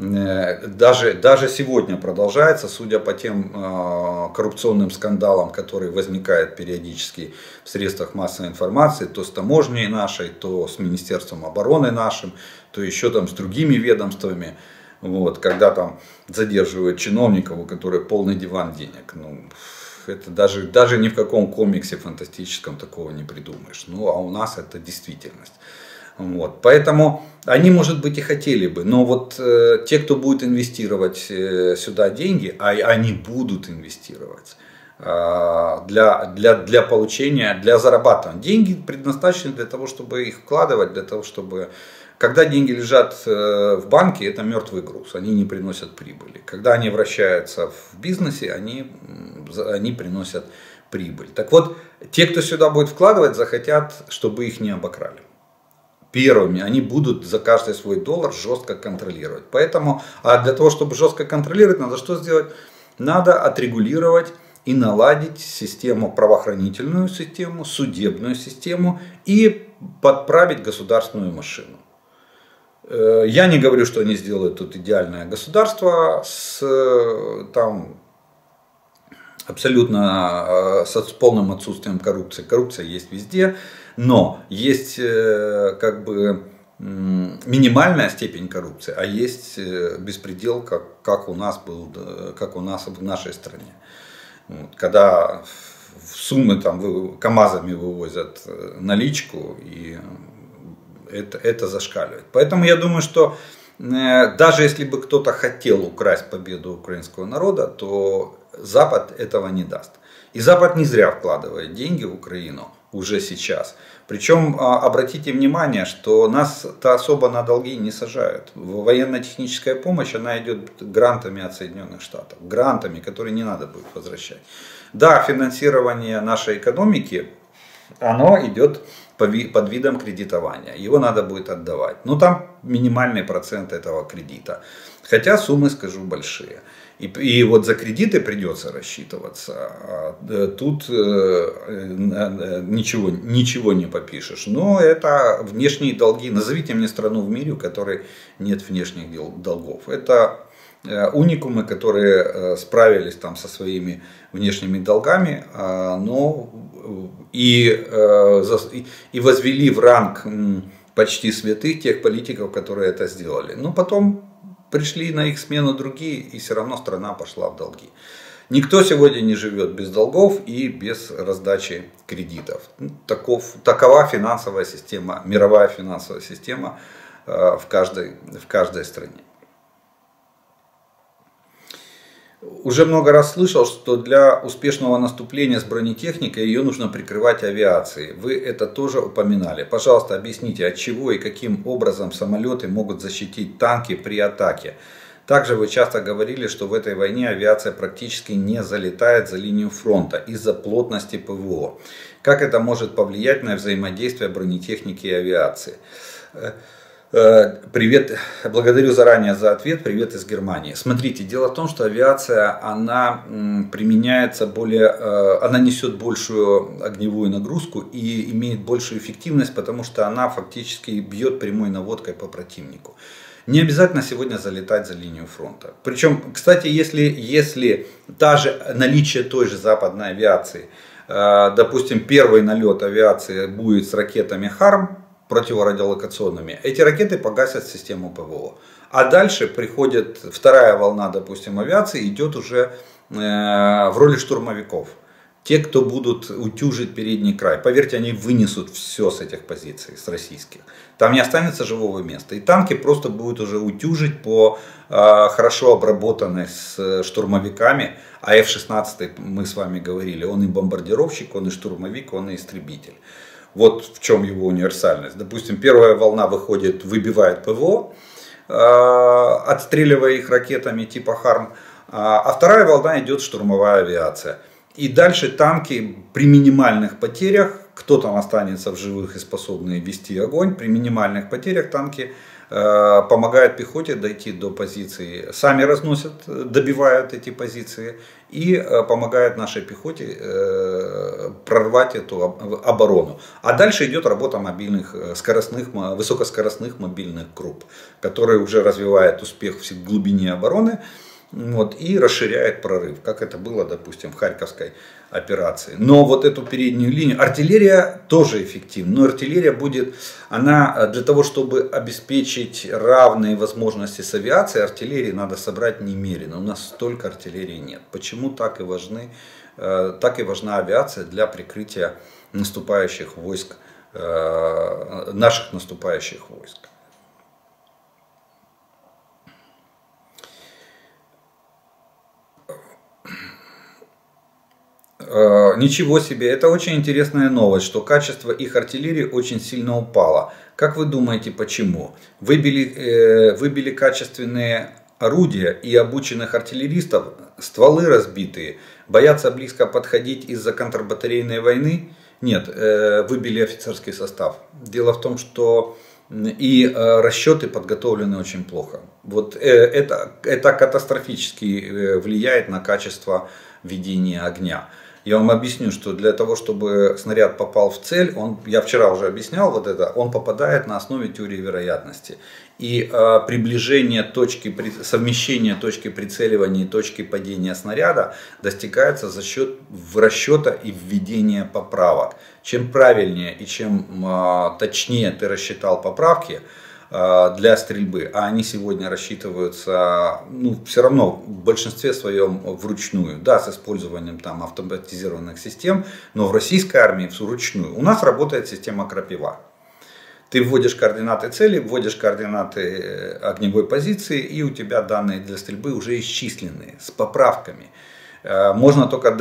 даже сегодня продолжается, судя по тем коррупционным скандалам, которые возникают периодически в средствах массовой информации, то с таможней нашей, то с Министерством обороны нашим, то еще там с другими ведомствами. Вот, когда там задерживают чиновников, у которых полный диван денег. Это даже ни в каком комиксе фантастическом такого не придумаешь. А у нас это действительность. Вот. Поэтому они, может быть, и хотели бы. Но вот те, кто будет инвестировать сюда деньги, а они будут инвестировать для получения, для зарабатывания. Деньги предназначены для того, чтобы их вкладывать, для того, чтобы... Когда деньги лежат в банке, это мертвый груз, они не приносят прибыли. Когда они вращаются в бизнесе, они приносят прибыль. Так вот, те, кто сюда будет вкладывать, захотят, чтобы их не обокрали. Первыми они будут за каждый свой доллар жестко контролировать. Поэтому, для того, чтобы жестко контролировать, надо что сделать? Надо отрегулировать и наладить систему, правоохранительную систему, судебную систему и подправить государственную машину. Я не говорю, что они сделают тут идеальное государство с полным отсутствием коррупции. Коррупция есть везде, но есть как бы минимальная степень коррупции, а есть беспредел, как у нас в нашей стране. Вот, когда суммы КАМАЗами вывозят наличку, и это зашкаливает. Поэтому я думаю, что даже если бы кто-то хотел украсть победу украинского народа, то Запад этого не даст. И Запад не зря вкладывает деньги в Украину уже сейчас. Причем обратите внимание, что нас-то особо на долги не сажают. Военно-техническая помощь, она идет грантами от Соединенных Штатов. Грантами, которые не надо будет возвращать. Да, финансирование нашей экономики, оно идет под видом кредитования. Его надо будет отдавать. Но там минимальный процент этого кредита. Хотя суммы, скажу, большие. И вот за кредиты придется рассчитываться. Тут ничего не попишешь. Но это внешние долги. Назовите мне страну в мире, у которой нет внешних долгов. Это уникумы, которые справились там со своими внешними долгами, и возвели в ранг почти святых тех политиков, которые это сделали. Но потом пришли на их смену другие, и все равно страна пошла в долги. Никто сегодня не живет без долгов и без раздачи кредитов. Такова финансовая система, мировая финансовая система в каждой стране. Уже много раз слышал, что для успешного наступления с бронетехникой ее нужно прикрывать авиацией. Вы это тоже упоминали. Пожалуйста, объясните, от чего и каким образом самолеты могут защитить танки при атаке. Также вы часто говорили, что в этой войне авиация практически не залетает за линию фронта из-за плотности ПВО. Как это может повлиять на взаимодействие бронетехники и авиации? Привет, благодарю заранее за ответ, привет из Германии. Смотрите, дело в том, что авиация, она применяется она несет большую огневую нагрузку и имеет большую эффективность, потому что она фактически бьет прямой наводкой по противнику. Не обязательно сегодня залетать за линию фронта. Причем, кстати, если даже наличие той же западной авиации, допустим, первый налет авиации будет с ракетами ХАРМ, противорадиолокационными, эти ракеты погасят систему ПВО. А дальше приходит вторая волна, допустим, авиации, идет уже в роли штурмовиков. Те, кто будут утюжить передний край. Поверьте, они вынесут все с этих позиций, с российских. Там не останется живого места. И танки просто будут уже утюжить по хорошо обработанной с штурмовиками. А F-16, мы с вами говорили, он и бомбардировщик, он и штурмовик, он и истребитель. Вот в чем его универсальность. Допустим, первая волна выходит, выбивает ПВО, отстреливая их ракетами типа ХАРМ. А вторая волна идет штурмовая авиация. И дальше танки при минимальных потерях, кто там останется в живых и способны вести огонь, при минимальных потерях танки помогают пехоте дойти до позиции, сами разносят, добивают эти позиции и помогают нашей пехоте прорвать эту оборону. А дальше идет работа мобильных, высокоскоростных мобильных групп, которые уже развивают успех в глубине обороны. Вот, и расширяет прорыв, как это было, допустим, в Харьковской операции. Но вот эту переднюю линию, артиллерия тоже эффективна, но артиллерия будет, она для того, чтобы обеспечить равные возможности с авиацией, артиллерии надо собрать немерено. У нас столько артиллерии нет. Почему так и важна авиация для прикрытия наступающих войск, наших наступающих войск. Ничего себе, это очень интересная новость, что качество их артиллерии очень сильно упало. Как вы думаете, почему? Выбили качественные орудия и обученных артиллеристов, стволы разбитые, боятся близко подходить из-за контрбатарейной войны? Нет, выбили офицерский состав. Дело в том, что и расчеты подготовлены очень плохо. Вот это катастрофически влияет на качество ведения огня. Я вам объясню, что для того, чтобы снаряд попал в цель, я вчера уже объяснял вот это, он попадает на основе теории вероятности. И приближение совмещение точки прицеливания и точки падения снаряда достигается за счет расчета и введения поправок. Чем правильнее и чем точнее ты рассчитал поправки для стрельбы, а они сегодня рассчитываются, все равно в большинстве своем вручную, да, с использованием там автоматизированных систем, но в российской армии вручную. У нас работает система Крапива. Ты вводишь координаты цели, вводишь координаты огневой позиции, и у тебя данные для стрельбы уже исчисленные, с поправками. Можно только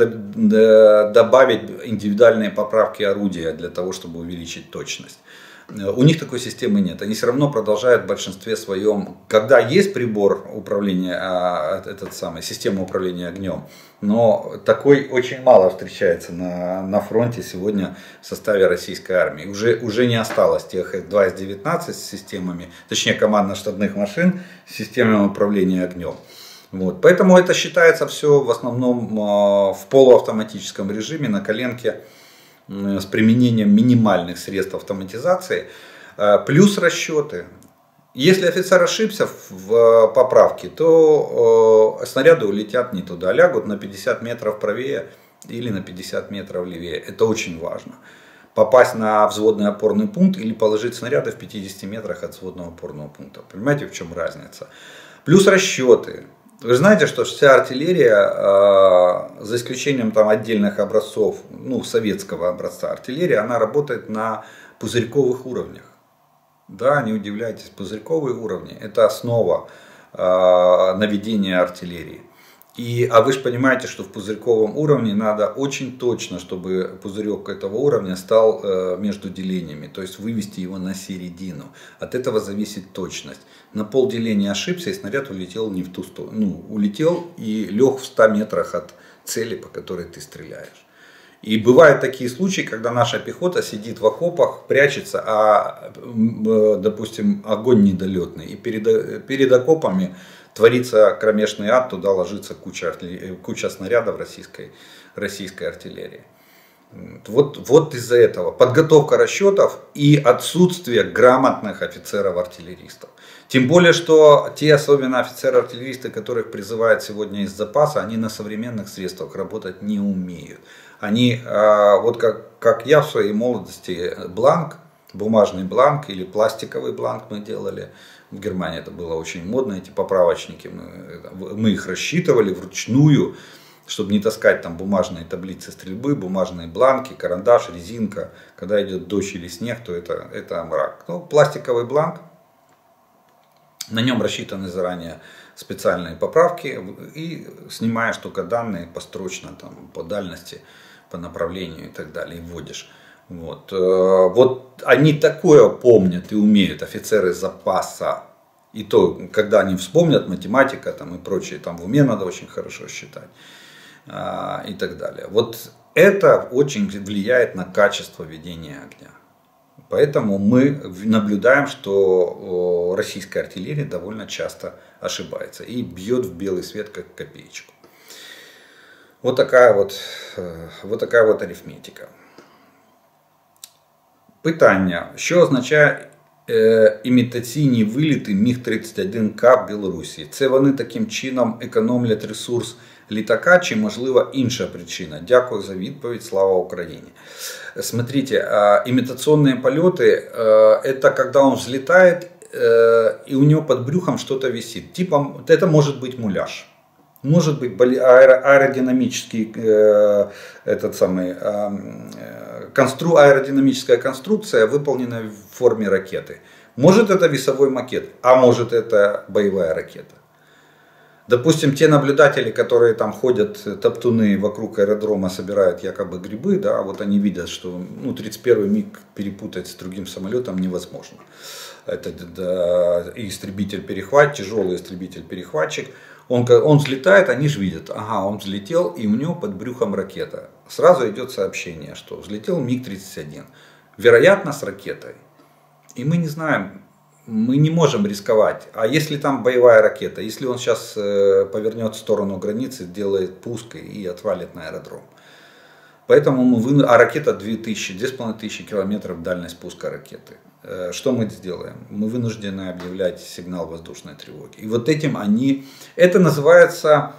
добавить индивидуальные поправки орудия для того, чтобы увеличить точность. У них такой системы нет. Они все равно продолжают в большинстве своем, когда есть прибор управления, система управления огнем, но такой очень мало встречается на фронте сегодня в составе российской армии. Уже не осталось тех F2-19 с системами, точнее командно-штабных машин с системами управления огнем. Вот. Поэтому это считается все в основном в полуавтоматическом режиме, на коленке, с применением минимальных средств автоматизации, плюс расчеты. Если офицер ошибся в поправке, то снаряды улетят не туда, лягут на 50 метров правее или на 50 метров левее. Это очень важно. Попасть на взводный опорный пункт или положить снаряды в 50 метрах от взводного опорного пункта. Понимаете, в чем разница? Плюс расчеты. Вы знаете, что вся артиллерия, за исключением там отдельных образцов, советского образца артиллерии, она работает на пузырьковых уровнях. Да, не удивляйтесь, пузырьковые уровни – это основа наведения артиллерии. А вы же понимаете, что в пузырьковом уровне надо очень точно, чтобы пузырек этого уровня стал между делениями, то есть вывести его на середину. От этого зависит точность. На полделения ошибся, и снаряд улетел не в ту сторону. Ну, улетел и лег в 100 метрах от цели, по которой ты стреляешь. И бывают такие случаи, когда наша пехота сидит в окопах, прячется, а, допустим, огонь недолетный. И перед окопами творится кромешный ад, туда ложится куча снарядов российской артиллерии. Вот из-за этого подготовка расчетов и отсутствие грамотных офицеров-артиллеристов. Тем более, что те, особенно офицеры-артиллеристы, которых призывают сегодня из запаса, они на современных средствах работать не умеют. Они, вот как я в своей молодости, бланк, бумажный бланк или пластиковый бланк мы делали. В Германии это было очень модно, эти поправочники. Мы их рассчитывали вручную, чтобы не таскать там бумажные таблицы стрельбы, бумажные бланки, карандаш, резинка. Когда идет дождь или снег, то это мрак. Ну, пластиковый бланк, на нем рассчитаны заранее специальные поправки, и снимаешь только данные построчно, там, по дальности, по направлению и так далее, и вводишь. Вот они такое помнят и умеют, офицеры запаса. И то, когда они вспомнят, математика там, и прочее, там в уме надо очень хорошо считать и так далее. Вот это очень влияет на качество ведения огня. Поэтому мы наблюдаем, что российская артиллерия довольно часто ошибается і б'є в білий світ, як копеечку. Вот такая вот арифметика. Питання. Що означає імітаційні виліти Міг-31К в Білорусі? Це вони таким чином економлять ресурс літака, чи можливо інша причина? Дякую за відповідь. Слава Україні. Смотрите, имитационные полеты, это когда он взлетает и у него под брюхом что-то висит. Типа, это может быть муляж. Может быть аэродинамический, аэродинамическая конструкция, выполненная в форме ракеты. Может это весовой макет, а может это боевая ракета. Допустим, те наблюдатели, которые там ходят, топтуны вокруг аэродрома, собирают якобы грибы, да, вот они видят, что 31-й МиГ перепутать с другим самолетом невозможно. Это истребитель-перехват, тяжелый истребитель-перехватчик. Он взлетает, они же видят, ага, он взлетел, и у него под брюхом ракета. Сразу идет сообщение, что взлетел МиГ-31, вероятно, с ракетой. И мы не знаем, мы не можем рисковать. А если там боевая ракета, если он сейчас повернет в сторону границы, сделает пуск и отвалит на аэродром. Поэтому а ракета 2500 километров дальность пуска ракеты. Что мы сделаем? Мы вынуждены объявлять сигнал воздушной тревоги. И вот этим это называется,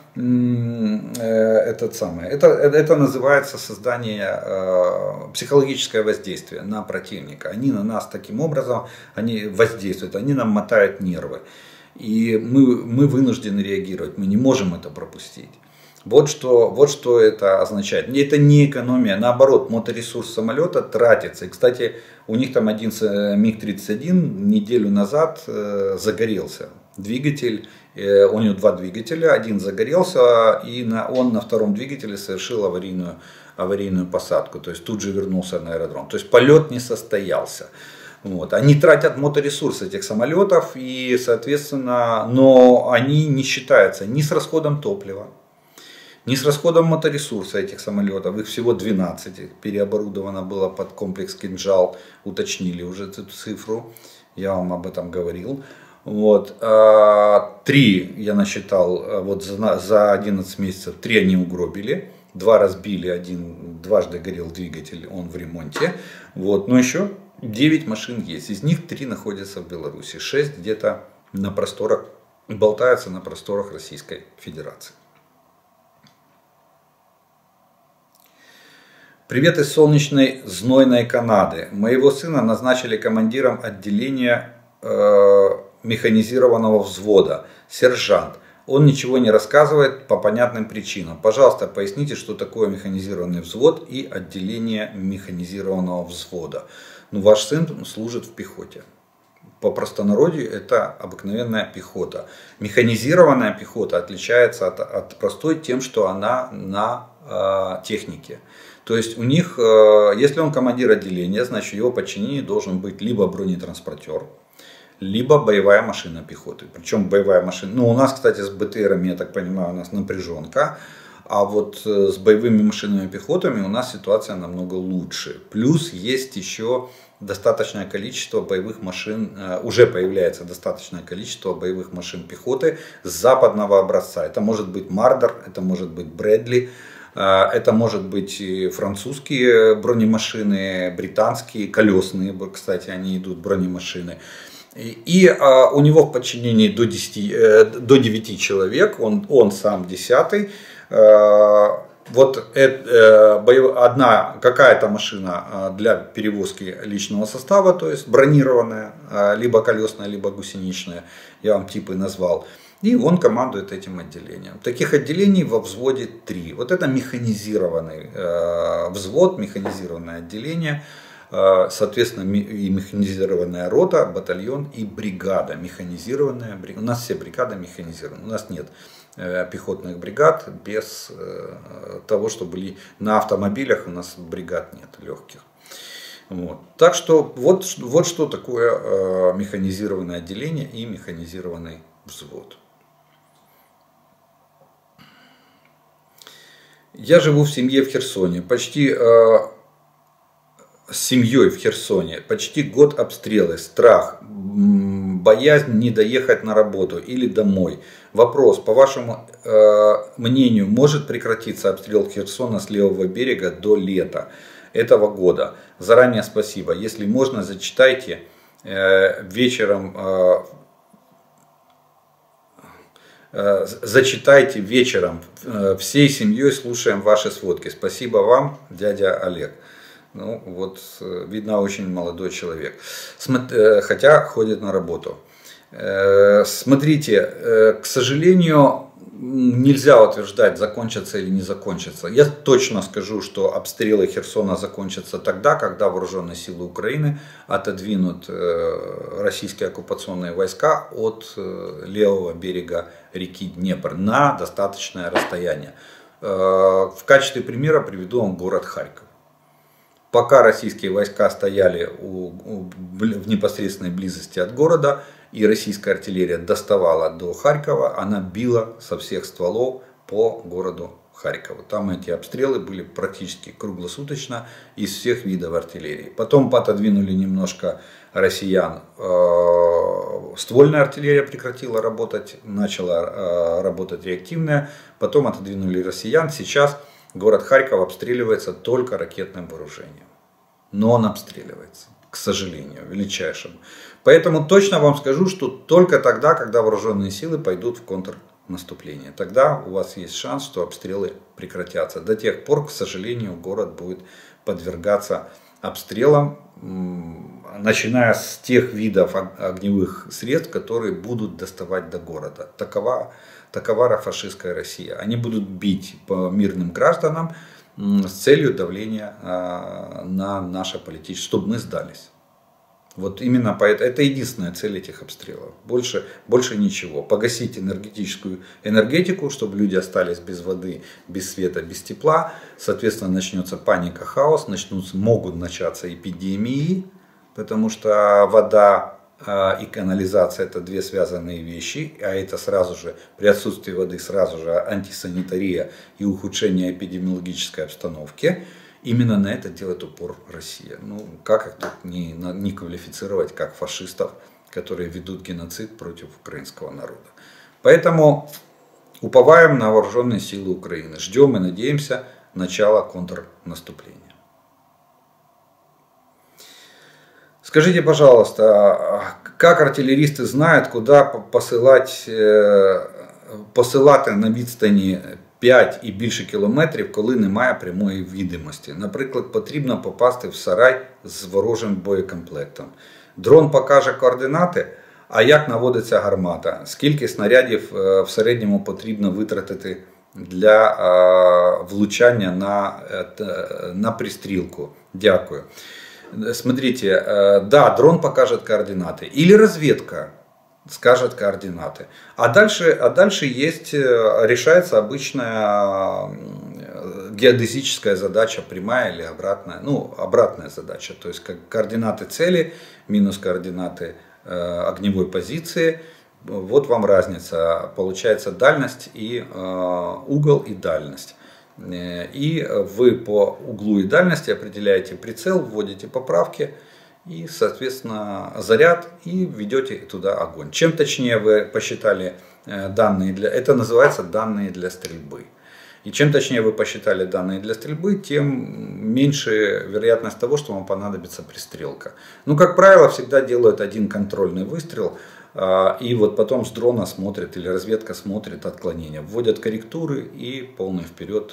это называется создание психологическое воздействие на противника. Они на нас таким образом воздействуют, они нам мотают нервы. И мы вынуждены реагировать, мы не можем это пропустить. Вот что это означает. Это не экономия, наоборот, моторесурс самолета тратится. И, кстати, у них там один МиГ-31 неделю назад загорелся. Двигатель, у него два двигателя, один загорелся, и он на втором двигателе совершил аварийную посадку. То есть тут же вернулся на аэродром. То есть полет не состоялся. Вот. Они тратят моторесурс этих самолетов, и, соответственно, но они не считаются ни с расходом топлива, ни с расходом моторесурса этих самолетов, их всего 12, переоборудовано было под комплекс «Кинжал», уточнили уже эту цифру, я вам об этом говорил. Вот. 3 я насчитал, вот за 11 месяцев 3 они угробили, 2 разбили, 1 дважды горел двигатель, он в ремонте. Вот. Но еще 9 машин есть, из них 3 находятся в Беларуси, 6 где-то на просторах, болтаются на просторах Российской Федерации. Привет из солнечной знойной Канады. Моего сына назначили командиром отделения механизированного взвода, сержант. Он ничего не рассказывает по понятным причинам. Пожалуйста, поясните, что такое механизированный взвод и отделение механизированного взвода. Ну, ваш сын служит в пехоте. по простонародью это обыкновенная пехота. Механизированная пехота отличается от простой тем, что она на технике. То есть у них, если он командир отделения, значит в его подчинении должен быть либо бронетранспортер, либо боевая машина пехоты. Причем боевая машина, ну у нас, кстати, с БТРами, я так понимаю, у нас напряженка. А вот с боевыми машинами пехотами у нас ситуация намного лучше. Плюс есть еще достаточное количество боевых машин, уже появляется достаточное количество боевых машин пехоты с западного образца. Это может быть Мардер, это может быть Брэдли, это может быть французские бронемашины, британские, колесные, кстати, они идут бронемашины. И у него в подчинении до 9 человек, он сам 10-й. Вот одна какая-то машина для перевозки личного состава, то есть бронированная, либо колесная, либо гусеничная, я вам типы назвал. И он командует этим отделением. Таких отделений во взводе 3. Вот это механизированный взвод, механизированное отделение. Соответственно, и механизированная рота, батальон и бригада механизированная. У нас все бригады механизированы. У нас нет пехотных бригад без того, что были на автомобилях. У нас бригад нет легких. Вот. Так что вот что такое механизированное отделение и механизированный взвод. Я живу в семье в Херсоне. С семьей в Херсоне. Почти год обстрелы, страх, боязнь не доехать на работу или домой. Вопрос, по вашему мнению, может прекратиться обстрел Херсона с левого берега до лета этого года? Заранее спасибо. Если можно, зачитайте вечером всей семьей слушаем ваши сводки. Спасибо вам, дядя Олег. Ну вот, видно, очень молодой человек, хотя ходит на работу. Смотрите, к сожалению, нельзя утверждать, закончатся или не закончатся. Я точно скажу, что обстрелы Херсона закончатся тогда, когда вооруженные силы Украины отодвинут российские оккупационные войска от левого берега реки Днепр на достаточное расстояние. В качестве примера приведу вам город Харьков. Пока российские войска стояли в непосредственной близости от города, и российская артиллерия доставала до Харькова, она била со всех стволов по городу Харькову. Там эти обстрелы были практически круглосуточно из всех видов артиллерии. Потом отодвинули немножко россиян, ствольная артиллерия прекратила работать, начала работать реактивная, потом отодвинули россиян. Сейчас город Харьков обстреливается только ракетным вооружением. Но он обстреливается, к сожалению, величайшему. Поэтому точно вам скажу, что только тогда, когда вооруженные силы пойдут в контрнаступление. Тогда у вас есть шанс, что обстрелы прекратятся. До тех пор, к сожалению, город будет подвергаться обстрелам, начиная с тех видов огневых средств, которые будут доставать до города. Такова фашистская Россия. Они будут бить по мирным гражданам с целью давления на наше политическое, чтобы мы сдались. Вот именно это единственная цель этих обстрелов. Больше ничего. Погасить энергетику, чтобы люди остались без воды, без света, без тепла. Соответственно, начнется паника, хаос, могут начаться эпидемии, потому что вода и канализация — это две связанные вещи, а это сразу же, при отсутствии воды, сразу же антисанитария и ухудшение эпидемиологической обстановки. Именно на это делает упор Россия. Ну, как их тут не квалифицировать как фашистов, которые ведут геноцид против украинского народа. Поэтому уповаем на вооруженные силы Украины. Ждем и надеемся начала контрнаступления. Скажите, пожалуйста, как артилерісти знають, куди посилати на відстані 5 і більше кілометрів, коли немає прямої відомості? Наприклад, потрібно попасти в сарай з ворожим боєкомплектом. Дрон покаже координати, а як наводиться гармата? Скільки снарядів в середньому потрібно витратити для влучання на пристрілку? Дякую. Смотрите, да, дрон покажет координаты. Или разведка скажет координаты. А дальше решается обычная геодезическая задача, прямая или обратная. Ну, обратная задача. То есть координаты цели минус координаты огневой позиции. Вот вам разница. Получается дальность и угол и дальность. И вы по углу и дальности определяете прицел, вводите поправки и, соответственно, заряд и ведете туда огонь. Чем точнее вы посчитали данные это называется данные для стрельбы. И чем точнее вы посчитали данные для стрельбы, тем меньше вероятность того, что вам понадобится пристрелка. Ну, как правило, всегда делают один контрольный выстрел. И вот потом с дрона смотрит или разведка смотрит отклонения, вводят корректуры и полный вперед.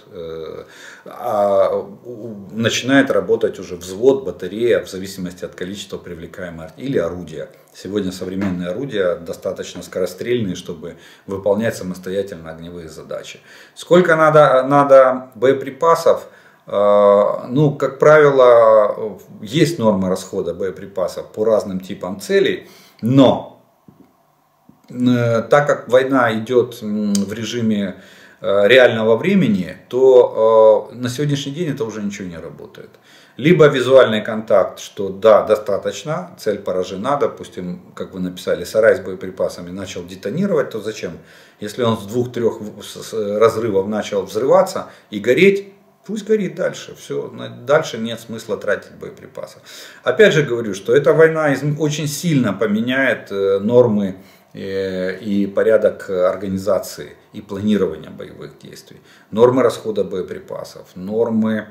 Начинает работать уже взвод, батарея, в зависимости от количества привлекаемой или орудия. Сегодня современные орудия достаточно скорострельные, чтобы выполнять самостоятельно огневые задачи. Сколько надо боеприпасов? Ну, как правило, есть норма расхода боеприпасов по разным типам целей, но так как война идет в режиме реального времени, то на сегодняшний день это уже ничего не работает. Либо визуальный контакт, что да, достаточно, цель поражена, допустим, как вы написали, сарай с боеприпасами начал детонировать, то зачем? Если он с 2-3 разрывов начал взрываться и гореть, пусть горит дальше, все, дальше нет смысла тратить боеприпасы. Опять же говорю, что эта война очень сильно поменяет нормы и порядок организации и планирования боевых действий, нормы расхода боеприпасов, нормы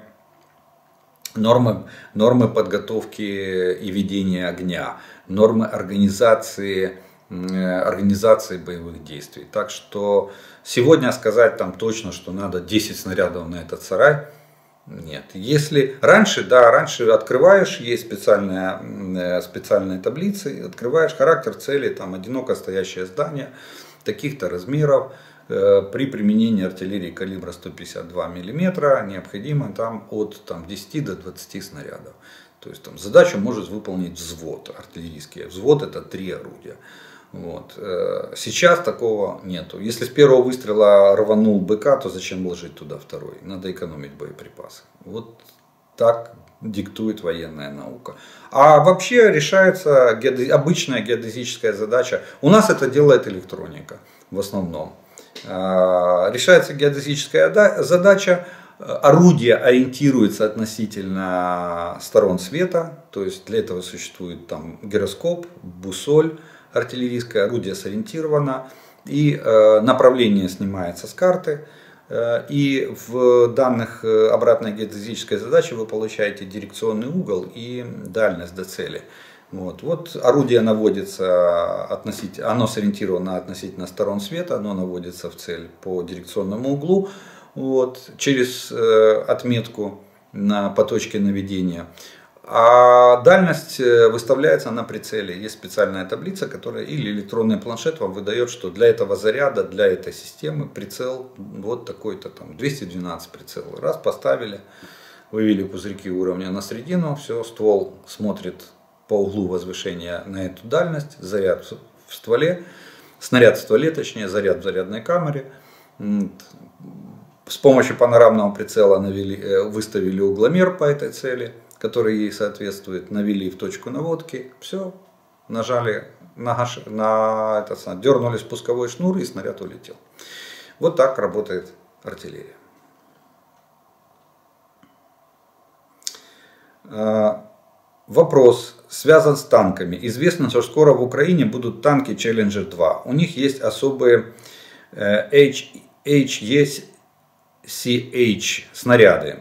подготовки и ведения огня, нормы организации боевых действий. Так что сегодня сказать там точно, что надо 10 снарядов на этот сарай, нет. Если раньше открываешь, есть специальные таблицы, открываешь характер цели, там одиноко стоящее здание, таких-то размеров, при применении артиллерии калибра 152 мм необходимо там от 10 до 20 снарядов. То есть там задачу может выполнить взвод артиллерийский. Взвод это 3 орудия. Вот. Сейчас такого нету. Если с первого выстрела рванул БК, то зачем вложить туда второй? Надо экономить боеприпасы. Вот так диктует военная наука. А вообще решается обычная геодезическая задача. У нас это делает электроника в основном. Решается геодезическая задача. Орудие ориентируется относительно сторон света. То есть для этого существует там гироскоп, бусоль. Артиллерийское орудие сориентировано, и направление снимается с карты, и в данных обратной геодезической задачи вы получаете дирекционный угол и дальность до цели. Вот орудие наводится, оно сориентировано относительно сторон света, оно наводится в цель по дирекционному углу, через отметку по точке наведения. А дальность выставляется на прицеле. Есть специальная таблица, или электронный планшет вам выдает, что для этого заряда, для этой системы прицел вот такой-то там 212 прицел. Раз поставили, вывели пузырьки уровня на середину, все, ствол смотрит по углу возвышения на эту дальность, заряд в стволе, снаряд в стволе, точнее, заряд в зарядной камере. С помощью панорамного прицела выставили угломер по этой цели, который ей соответствует, навели в точку наводки, все, нажали, дернули спусковой шнур и снаряд улетел. Вот так работает артиллерия. Вопрос связан с танками. Известно, что скоро в Украине будут танки Challenger 2. У них есть особые HECH снаряды.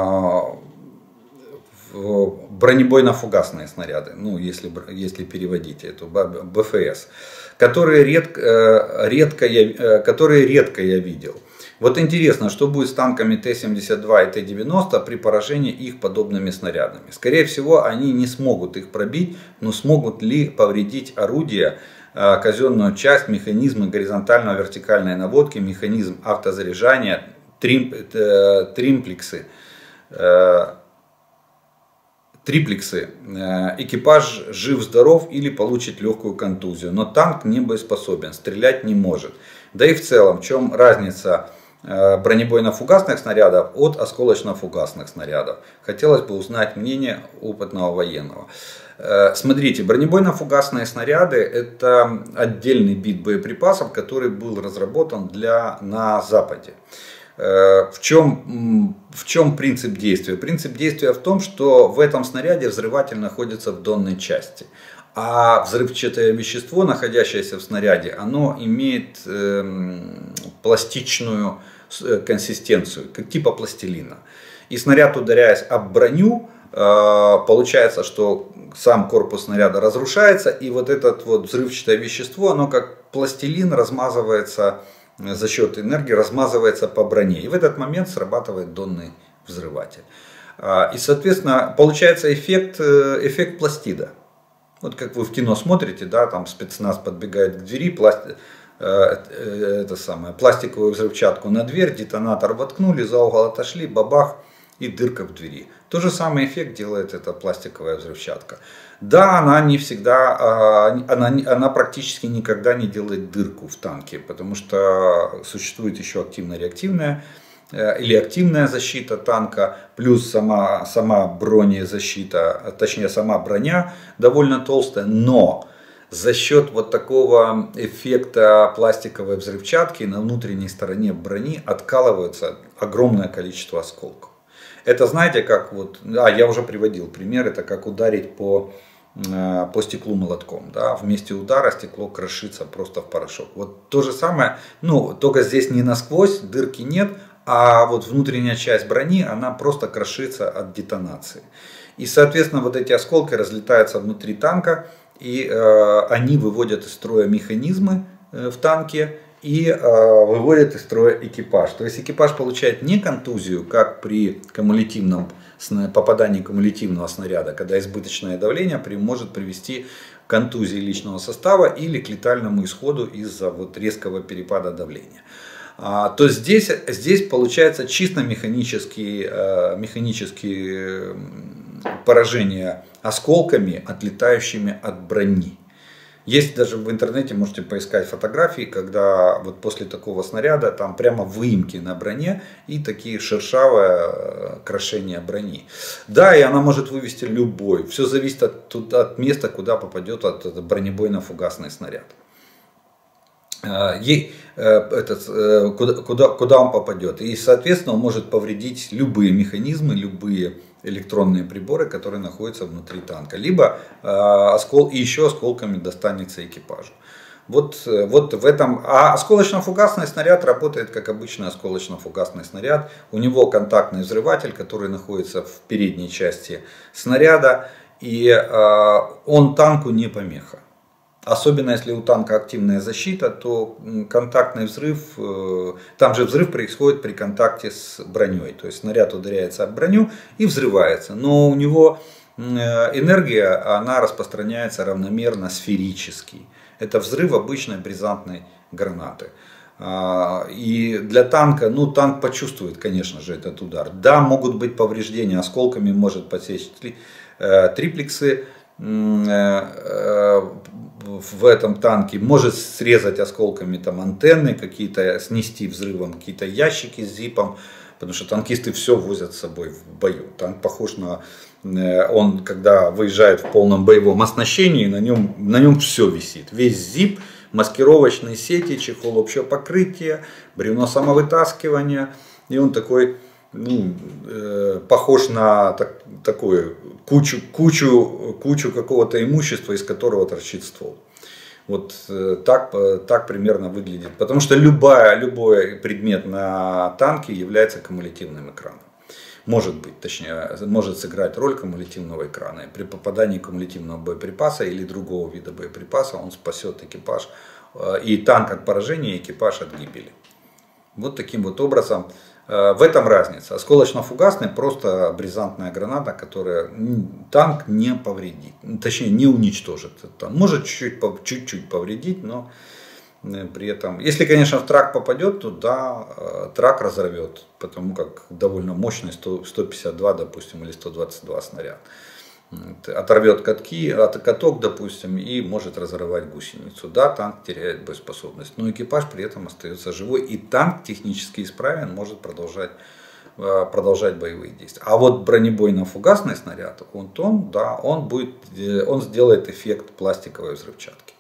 Бронебойно-фугасные снаряды, если переводить эту БФС, которые редко я видел. Вот интересно, что будет с танками Т-72 и Т-90 при поражении их подобными снарядами. Скорее всего, они не смогут их пробить, но смогут ли повредить орудие, казенную часть, механизмы горизонтально-вертикальной наводки, механизм автозаряжания, тримплексы. Триплексы. Экипаж жив-здоров или получит легкую контузию, но танк не боеспособен, стрелять не может. Да и в целом, в чем разница бронебойно-фугасных снарядов от осколочно-фугасных снарядов? Хотелось бы узнать мнение опытного военного. Смотрите, бронебойно-фугасные снаряды — это отдельный вид боеприпасов, который был разработан на Западе. В чем принцип действия? Принцип действия в том, что в этом снаряде взрыватель находится в донной части. А взрывчатое вещество, находящееся в снаряде, оно имеет пластичную консистенцию, как типа пластилина. И снаряд, ударяясь об броню, получается, что сам корпус снаряда разрушается, и вот это вот взрывчатое вещество, оно как пластилин размазывается за счет энергии, размазывается по броне. И в этот момент срабатывает донный взрыватель. И, соответственно, получается эффект пластида. Вот как вы в кино смотрите, да, там спецназ подбегает к двери, пластиковую взрывчатку на дверь, детонатор воткнули, за угол отошли, бабах, и дырка в двери. То же самый эффект делает эта пластиковая взрывчатка. Да, она не всегда, она практически никогда не делает дырку в танке, потому что существует еще активно-реактивная или активная защита танка, плюс сама бронезащита, точнее сама броня довольно толстая, но за счет вот такого эффекта пластиковой взрывчатки на внутренней стороне брони откалывается огромное количество осколков. Это, знаете, как вот, я уже приводил пример, это как ударить по стеклу молотком, да, в месте удара стекло крошится просто в порошок. Вот то же самое, только здесь не насквозь, дырки нет, а вот внутренняя часть брони, она просто крошится от детонации. И, соответственно, вот эти осколки разлетаются внутри танка, и они выводят из строя механизмы в танке, и выводит из строя экипаж. То есть экипаж получает не контузию, как при попадании кумулятивного снаряда, когда избыточное давление может привести к контузии личного состава или к летальному исходу из-за вот резкого перепада давления. То здесь получается чисто механические поражения осколками, отлетающими от брони. Есть даже в интернете, можете поискать фотографии, когда вот после такого снаряда там прямо выемки на броне и такие шершавое крошение брони. Да, и она может вывести любой. Все зависит от места, куда попадет этот бронебойно-фугасный снаряд. Куда он попадет. И, соответственно, он может повредить любые механизмы, любые электронные приборы, которые находятся внутри танка. Либо еще осколками достанется экипажу. Вот в этом. А осколочно-фугасный снаряд работает как обычный осколочно-фугасный снаряд. У него контактный взрыватель, который находится в передней части снаряда. И он танку не помеха. Особенно если у танка активная защита, то контактный взрыв, там же взрыв происходит при контакте с броней. То есть снаряд ударяется об броню и взрывается. Но у него энергия, она распространяется равномерно сферически. Это взрыв обычной бризантной гранаты. И для танка, танк почувствует, конечно же, этот удар. Да, могут быть повреждения, осколками может подсечь триплексы в этом танке, может срезать осколками там антенны, какие-то снести взрывом какие-то ящики с зипом, потому что танкисты все возят с собой в бою. Танк похож он когда выезжает в полном боевом оснащении, на нем все висит, весь зип, маскировочные сети, чехол общего покрытия, бревно самовытаскивания, и он такой похож на такую кучу какого-то имущества, из которого торчит ствол. Вот так примерно выглядит. Потому что любой предмет на танке является кумулятивным экраном. Может сыграть роль кумулятивного экрана. И при попадании кумулятивного боеприпаса или другого вида боеприпаса он спасет экипаж. И танк от поражения, и экипаж от гибели. Вот таким вот образом. В этом разница. Осколочно-фугасный просто бризантная граната, которая танк не повредит. Точнее, не уничтожит. Может чуть-чуть повредить, но при этом... Если, конечно, в трак попадет, то да, трак разорвет. Потому как довольно мощный 152, допустим, или 122 снаряд. оторвет каток, допустим, и может разорвать гусеницу. Да, танк теряет боеспособность, но экипаж при этом остается живой, и танк технически исправен, может продолжать боевые действия. А вот бронебойно-фугасный снаряд, он сделает эффект пластиковой взрывчатки.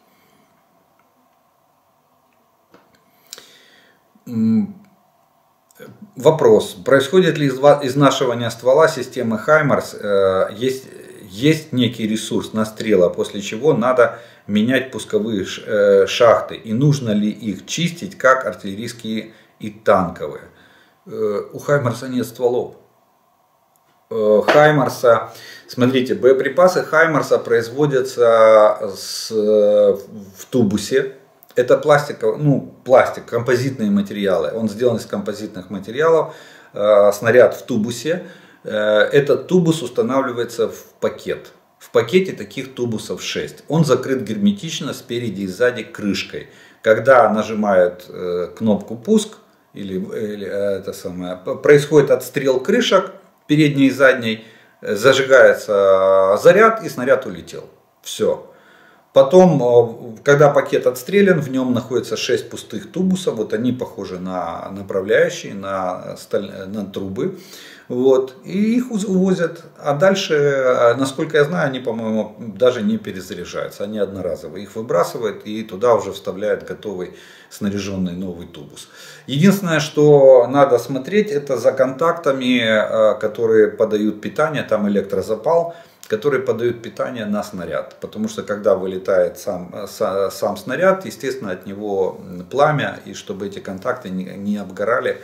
Вопрос. Происходит ли изнашивание ствола системы Хаймарс? Есть некий ресурс настрела, после чего надо менять пусковые шахты. И нужно ли их чистить, как артиллерийские и танковые? У Хаймарса нет стволов. Смотрите, боеприпасы Хаймарса производятся в тубусе. Это пластик, композитные материалы. Он сделан из композитных материалов. Снаряд в тубусе. Этот тубус устанавливается в пакет. В пакете таких тубусов 6. Он закрыт герметично спереди и сзади крышкой. Когда нажимают кнопку пуск, происходит отстрел крышек передней и задней, зажигается заряд и снаряд улетел. Все. Потом, когда пакет отстрелян, в нем находится 6 пустых тубусов. Вот они похожи на направляющие, на трубы. Вот, и их увозят. А дальше, насколько я знаю, они, по-моему, даже не перезаряжаются. Они одноразовые. Их выбрасывают и туда уже вставляют готовый снаряженный новый тубус. Единственное, что надо смотреть, это за контактами, которые подают питание. Там электрозапал, которые подают питание на снаряд. Потому что когда вылетает сам снаряд, естественно, от него пламя. И чтобы эти контакты не обгорали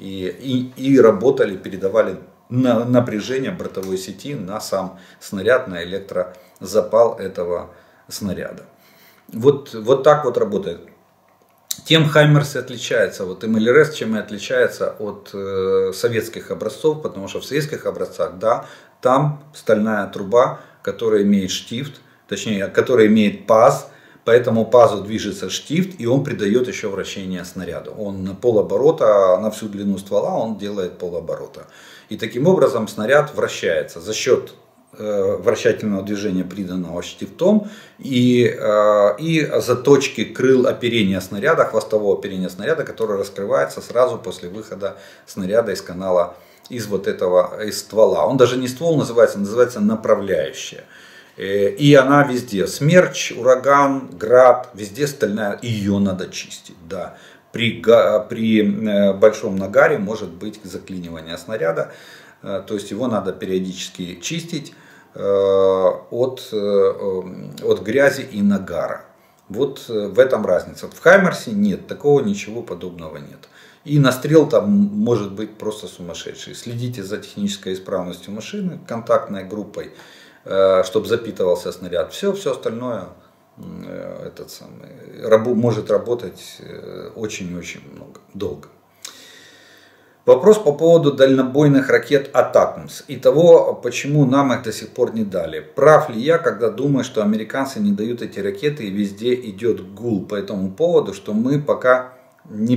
и работали, передавали напряжение бортовой сети на сам снаряд, на электрозапал этого снаряда. Вот так вот работает. Тем Хаймерс и отличается, вот МЛРС чем и отличается от советских образцов, потому что в советских образцах, да, там стальная труба, которая имеет штифт, точнее, которая имеет паз, по этому пазу движется штифт, и он придает еще вращение снаряду. Он на полоборота, на всю длину ствола он делает полоборота. И таким образом снаряд вращается за счет вращательного движения, приданного штифтом, и заточки крыл оперения снаряда, хвостового оперения снаряда, которое раскрывается сразу после выхода снаряда из канала, из ствола. Он даже не ствол называется направляющая. И она везде, смерч, ураган, град, везде стальная, ее надо чистить, да. При большом нагаре может быть заклинивание снаряда, то есть его надо периодически чистить от грязи и нагара. Вот в этом разница. В Хаймерсе нет, такого ничего подобного нет. И настрел там может быть просто сумасшедший. Следите за технической исправностью машины контактной группой, чтобы запитывался снаряд. Все остальное может работать очень-очень долго. Вопрос по поводу дальнобойных ракет Атакмс и того, почему нам их до сих пор не дали. Прав ли я, когда думаю, что американцы не дают эти ракеты и везде идет гул по этому поводу, что мы пока не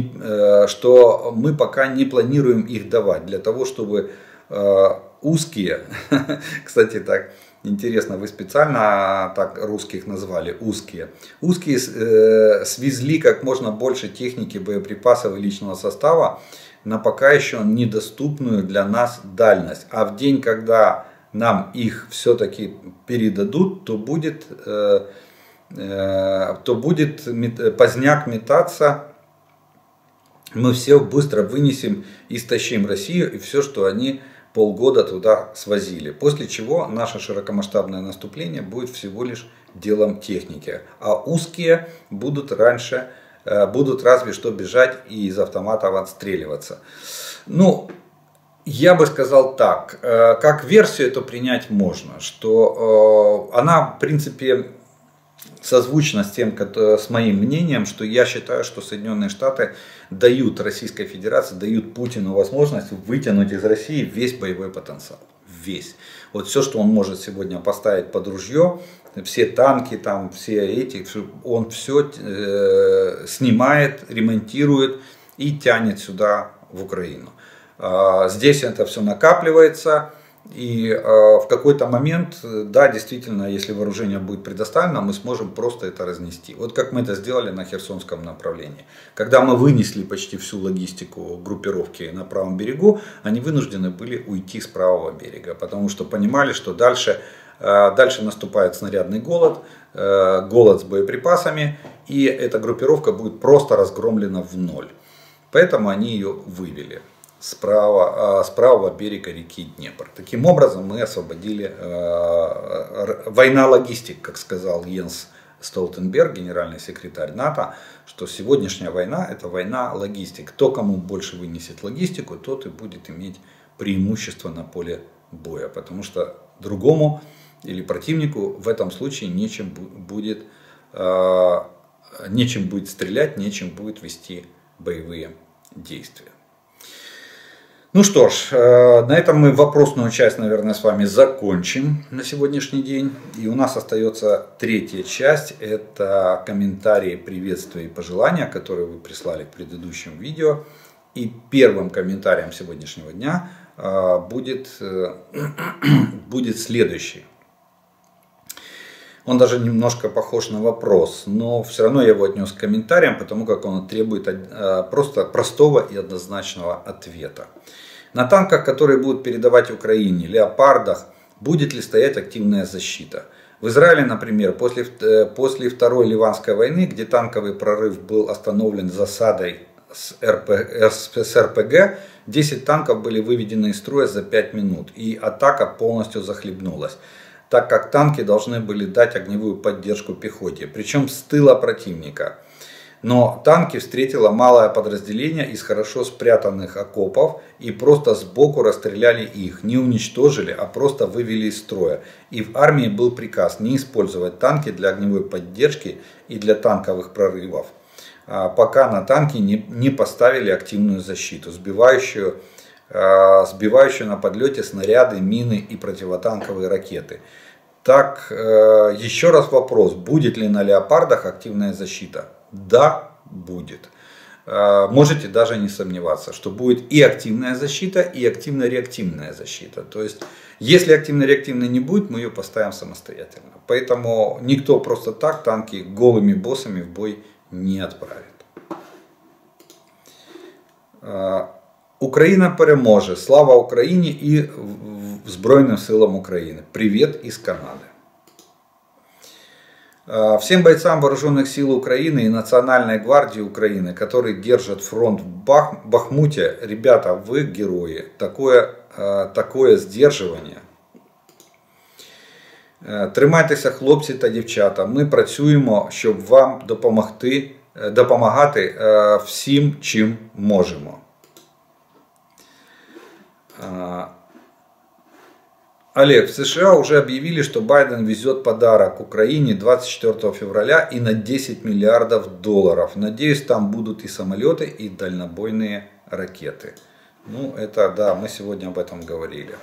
планируем их давать для того, чтобы узкие, кстати, так интересно, вы специально так русских назвали, узкие свезли как можно больше техники, боеприпасов и личного состава на пока еще недоступную для нас дальность. А в день, когда нам их все-таки передадут, то будет поздняк метаться. Мы все быстро вынесем, истощим Россию и все, что они полгода туда свозили. После чего наше широкомасштабное наступление будет всего лишь делом техники. А узкие будут разве что бежать и из автоматов отстреливаться. Ну, я бы сказал так, как версию эту принять можно, что она в принципе созвучна с моим мнением, что я считаю, что Соединенные Штаты дают Российской Федерации, дают Путину возможность вытянуть из России весь боевой потенциал. Весь. Вот все, что он может сегодня поставить под ружье, все танки, там, он все снимает, ремонтирует и тянет сюда, в Украину. Здесь это все накапливается. И в какой-то момент, да, действительно, если вооружение будет предоставлено, мы сможем просто это разнести. Вот как мы это сделали на Херсонском направлении. Когда мы вынесли почти всю логистику группировки на правом берегу, они вынуждены были уйти с правого берега, потому что понимали, что дальше наступает снарядный голод, голод с боеприпасами, и эта группировка будет просто разгромлена в ноль. Поэтому они ее вывели с правого берега реки Днепр. Таким образом мы освободили война логистик, как сказал Йенс Столтенберг, генеральный секретарь НАТО, что сегодняшняя война — это война логистик. Кто кому больше вынесет логистику, тот и будет иметь преимущество на поле боя, потому что другому или противнику в этом случае нечем будет стрелять, нечем будет вести боевые действия. Ну что ж, на этом мы вопросную часть, наверное, с вами закончим на сегодняшний день. И у нас остается третья часть. Это комментарии, приветствия и пожелания, которые вы прислали к предыдущим видео. И первым комментарием сегодняшнего дня будет следующий. Он даже немножко похож на вопрос, но все равно я его отнес к комментариям, потому как он требует просто простого и однозначного ответа. На танках, которые будут передавать Украине, леопардах, будет ли стоять активная защита? В Израиле, например, после Второй Ливанской войны, где танковый прорыв был остановлен засадой с РПГ, 10 танков были выведены из строя за 5 минут, и атака полностью захлебнулась, так как танки должны были дать огневую поддержку пехоте, причем с тыла противника. Но танки встретило малое подразделение из хорошо спрятанных окопов и просто сбоку расстреляли их, не уничтожили, а просто вывели из строя. И в армии был приказ не использовать танки для огневой поддержки и для танковых прорывов, пока на танки не поставили активную защиту, сбивающую на подлете снаряды, мины и противотанковые ракеты. Так, еще раз вопрос, будет ли на леопардах активная защита? Да, будет. Можете даже не сомневаться, что будет и активная защита, и активно-реактивная защита. То есть, если активно-реактивной не будет, мы ее поставим самостоятельно. Поэтому никто просто так танки голыми боссами в бой не отправит. Україна переможе. Слава Україні і Збройним силам України. Привет из Канады. Всем бойцам вооруженных сил Украины и Национальной гвардии Украины, которые держат фронт в Бахмуте, ребята, вы герои. Такое сдерживание. Тримайтеся, хлопці та дівчата. Ми працюємо, щоб вам допомагати всім, чим можемо. Олег, в США уже объявили, что Байден везет подарок Украине 24 февраля и на 10 миллиардов долларов. Надеюсь, там будут и самолеты, и дальнобойные ракеты. Ну, это да, мы сегодня об этом говорили.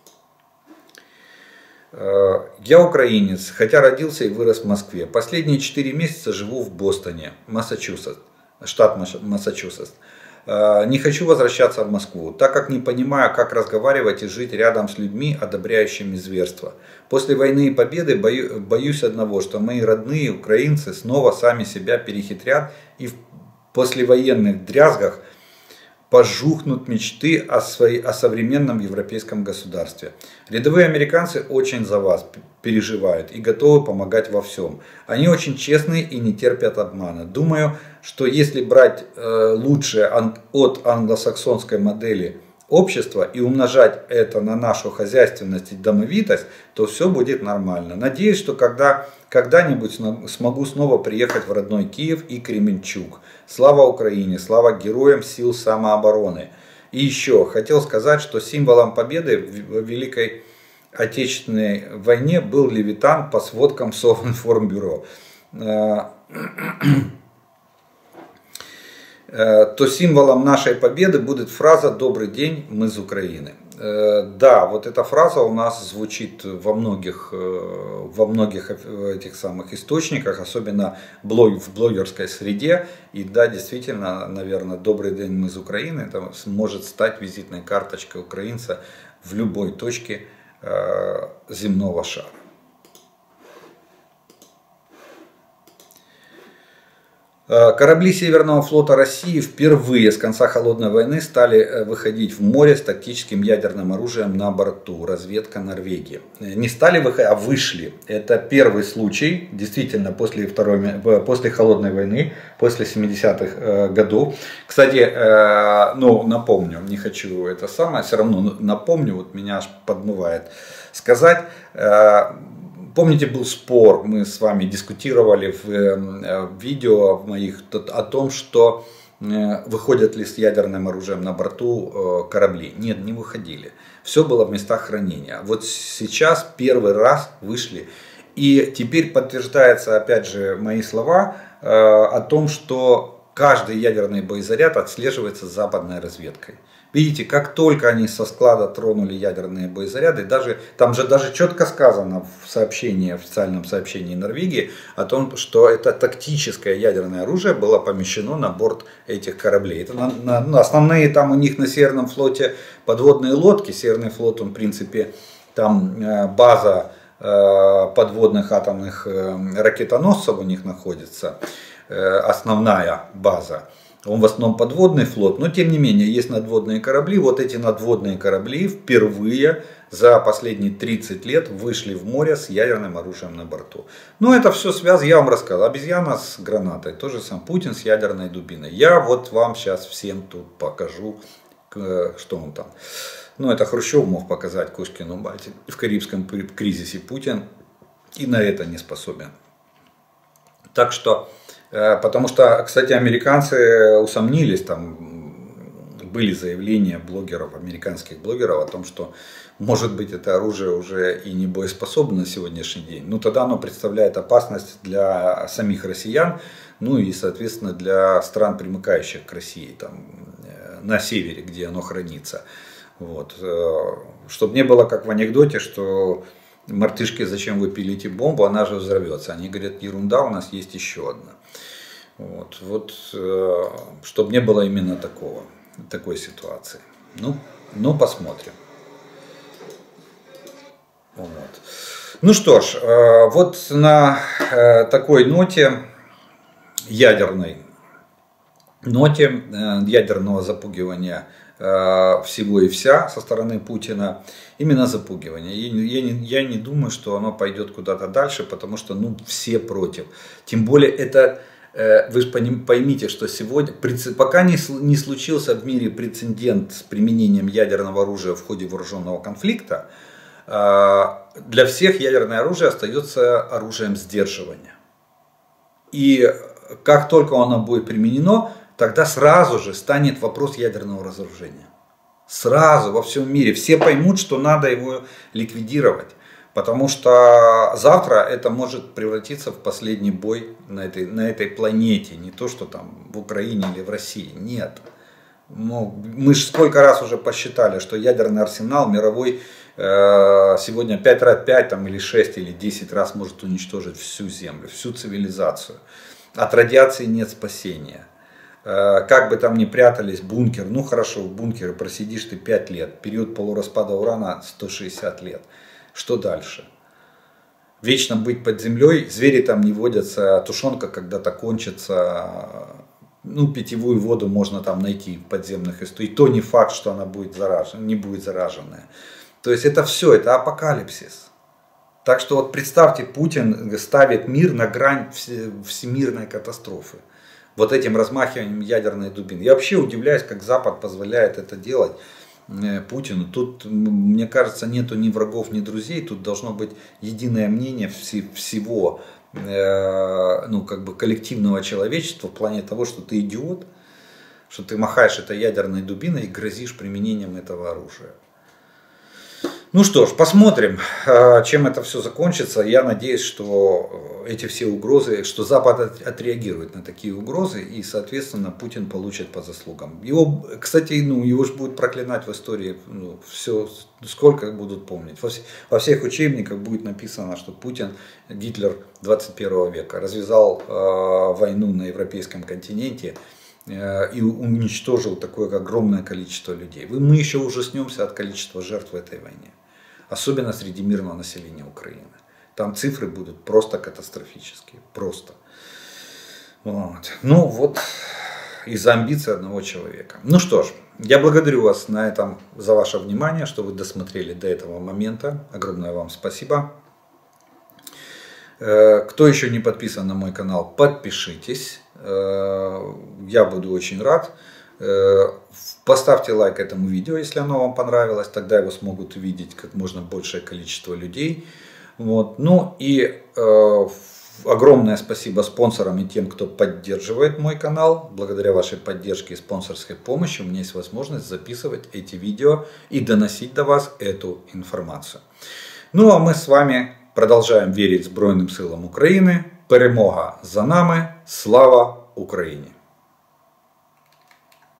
Я украинец, хотя родился и вырос в Москве. Последние 4 месяца живу в Бостоне, Массачусетс, штат Массачусетс. Не хочу возвращаться в Москву, так как не понимаю, как разговаривать и жить рядом с людьми, одобряющими зверство. После войны и победы боюсь одного, что мои родные украинцы снова сами себя перехитрят и в послевоенных дрязгах пожухнут мечты о современном европейском государстве. Рядовые американцы очень за вас переживают и готовы помогать во всем. Они очень честные и не терпят обмана. Думаю, что если брать лучшее от англосаксонской модели общества и умножать это на нашу хозяйственность и домовитость, то все будет нормально. Надеюсь, что когда-нибудь смогу снова приехать в родной Киев и Кременчуг. Слава Украине, слава героям сил самообороны. И еще хотел сказать, что символом победы в Великой Отечественной войне был Левитан по сводкам Совинформбюро. То символом нашей победы будет фраза «Добрый день, мы из Украины». Да, вот эта фраза у нас звучит во многих этих самых источниках, особенно в блогерской среде. И да, действительно, наверное, «Добрый день, мы из Украины» это может стать визитной карточкой украинца в любой точке земного шара. Корабли Северного флота России впервые с конца Холодной войны стали выходить в море с тактическим ядерным оружием на борту. Разведка Норвегии. Не стали выходить, а вышли. Это первый случай, действительно, после Холодной войны, после 70-х годов. Кстати, ну, напомню, не хочу это самое, все равно напомню, вот меня аж подмывает сказать. Помните, был спор, мы с вами дискутировали в видео в моих о том, что выходят ли с ядерным оружием на борту корабли. Нет, не выходили. Все было в местах хранения. Вот сейчас первый раз вышли. И теперь подтверждаются опять же мои слова о том, что каждый ядерный боезаряд отслеживается западной разведкой. Видите, как только они со склада тронули ядерные боезаряды, там же даже четко сказано в сообщении, официальном сообщении Норвегии о том, что это тактическое ядерное оружие было помещено на борт этих кораблей. Это основные там у них на Северном флоте подводные лодки. Северный флот, он в принципе там база подводных атомных ракетоносцев у них находится, основная база. Он в основном подводный флот, но тем не менее есть надводные корабли. Вот эти надводные корабли впервые за последние 30 лет вышли в море с ядерным оружием на борту. Но это все связано, я вам рассказал. Обезьяна с гранатой, то же самое. Путин с ядерной дубиной. Я вот вам сейчас всем тут покажу, что он там. Ну, это Хрущев мог показать Кошкину Бальте в Карибском кризисе. Путин и на это не способен. Так что... Потому что, кстати, американцы усомнились, там были заявления блогеров, американских блогеров о том, что может быть это оружие уже и не боеспособно на сегодняшний день. Ну тогда оно представляет опасность для самих россиян, ну и соответственно для стран, примыкающих к России, там, на севере, где оно хранится. Вот. Чтобы не было как в анекдоте, что мартышки, зачем вы пилите бомбу, она же взорвется. Они говорят, ерунда, у нас есть еще одна. Вот, чтобы не было именно такой ситуации. Ну, посмотрим. Вот. Ну что ж, вот на такой ноте, ядерной ноте, ядерного запугивания всего и вся со стороны Путина, именно запугивание. Я не думаю, что оно пойдет куда-то дальше, потому что все против. Тем более это, вы же поймите, что сегодня, пока не случился в мире прецедент с применением ядерного оружия в ходе вооруженного конфликта, для всех ядерное оружие остается оружием сдерживания. И как только оно будет применено, тогда сразу же станет вопрос ядерного разоружения. Сразу во всем мире. Все поймут, что надо его ликвидировать. Потому что завтра это может превратиться в последний бой на этой планете. Не то, что там в Украине или в России. Нет. Мы же сколько раз уже посчитали, что ядерный арсенал мировой сегодня 5 там, или 6 или 10 раз может уничтожить всю Землю, всю цивилизацию. От радиации нет спасения. Как бы там ни прятались, бункер, ну хорошо, в бункере просидишь ты 5 лет, период полураспада урана 160 лет. Что дальше? Вечно быть под землей, звери там не водятся, тушенка когда-то кончится, ну питьевую воду можно там найти в подземных источниках, и то не факт, что она будет не будет зараженная. То есть это все, это апокалипсис. Так что вот представьте, Путин ставит мир на грань всемирной катастрофы. Вот этим размахиванием ядерной дубины. Я вообще удивляюсь, как Запад позволяет это делать Путину. Тут, мне кажется, нету ни врагов, ни друзей. Тут должно быть единое мнение всего коллективного человечества в плане того, что ты идиот, что ты махаешь этой ядерной дубиной и грозишь применением этого оружия. Ну что ж, посмотрим, чем это все закончится. Я надеюсь, что эти все угрозы, что Запад отреагирует на такие угрозы, и, соответственно, Путин получит по заслугам. Его, кстати, его же будут проклинать в истории, все, сколько будут помнить. Во всех учебниках будет написано, что Путин, Гитлер 21 века, развязал войну на европейском континенте и уничтожил такое огромное количество людей. Мы еще ужаснемся от количества жертв в этой войне. особенно среди мирного населения Украины. Там цифры будут просто катастрофические, просто. Вот. Ну вот, из-за амбиций одного человека. Ну что ж, я благодарю вас на этом за ваше внимание, что вы досмотрели до этого момента. Огромное вам спасибо. Кто еще не подписан на мой канал, подпишитесь. Я буду очень рад. Поставьте лайк этому видео, если оно вам понравилось. Тогда его смогут увидеть как можно большее количество людей. Вот. Ну и огромное спасибо спонсорам и тем, кто поддерживает мой канал. Благодаря вашей поддержке и спонсорской помощи у меня есть возможность записывать эти видео и доносить до вас эту информацию. Ну а мы с вами продовжуємо вірити Збройним силам України. Перемога за нами. Слава Україні!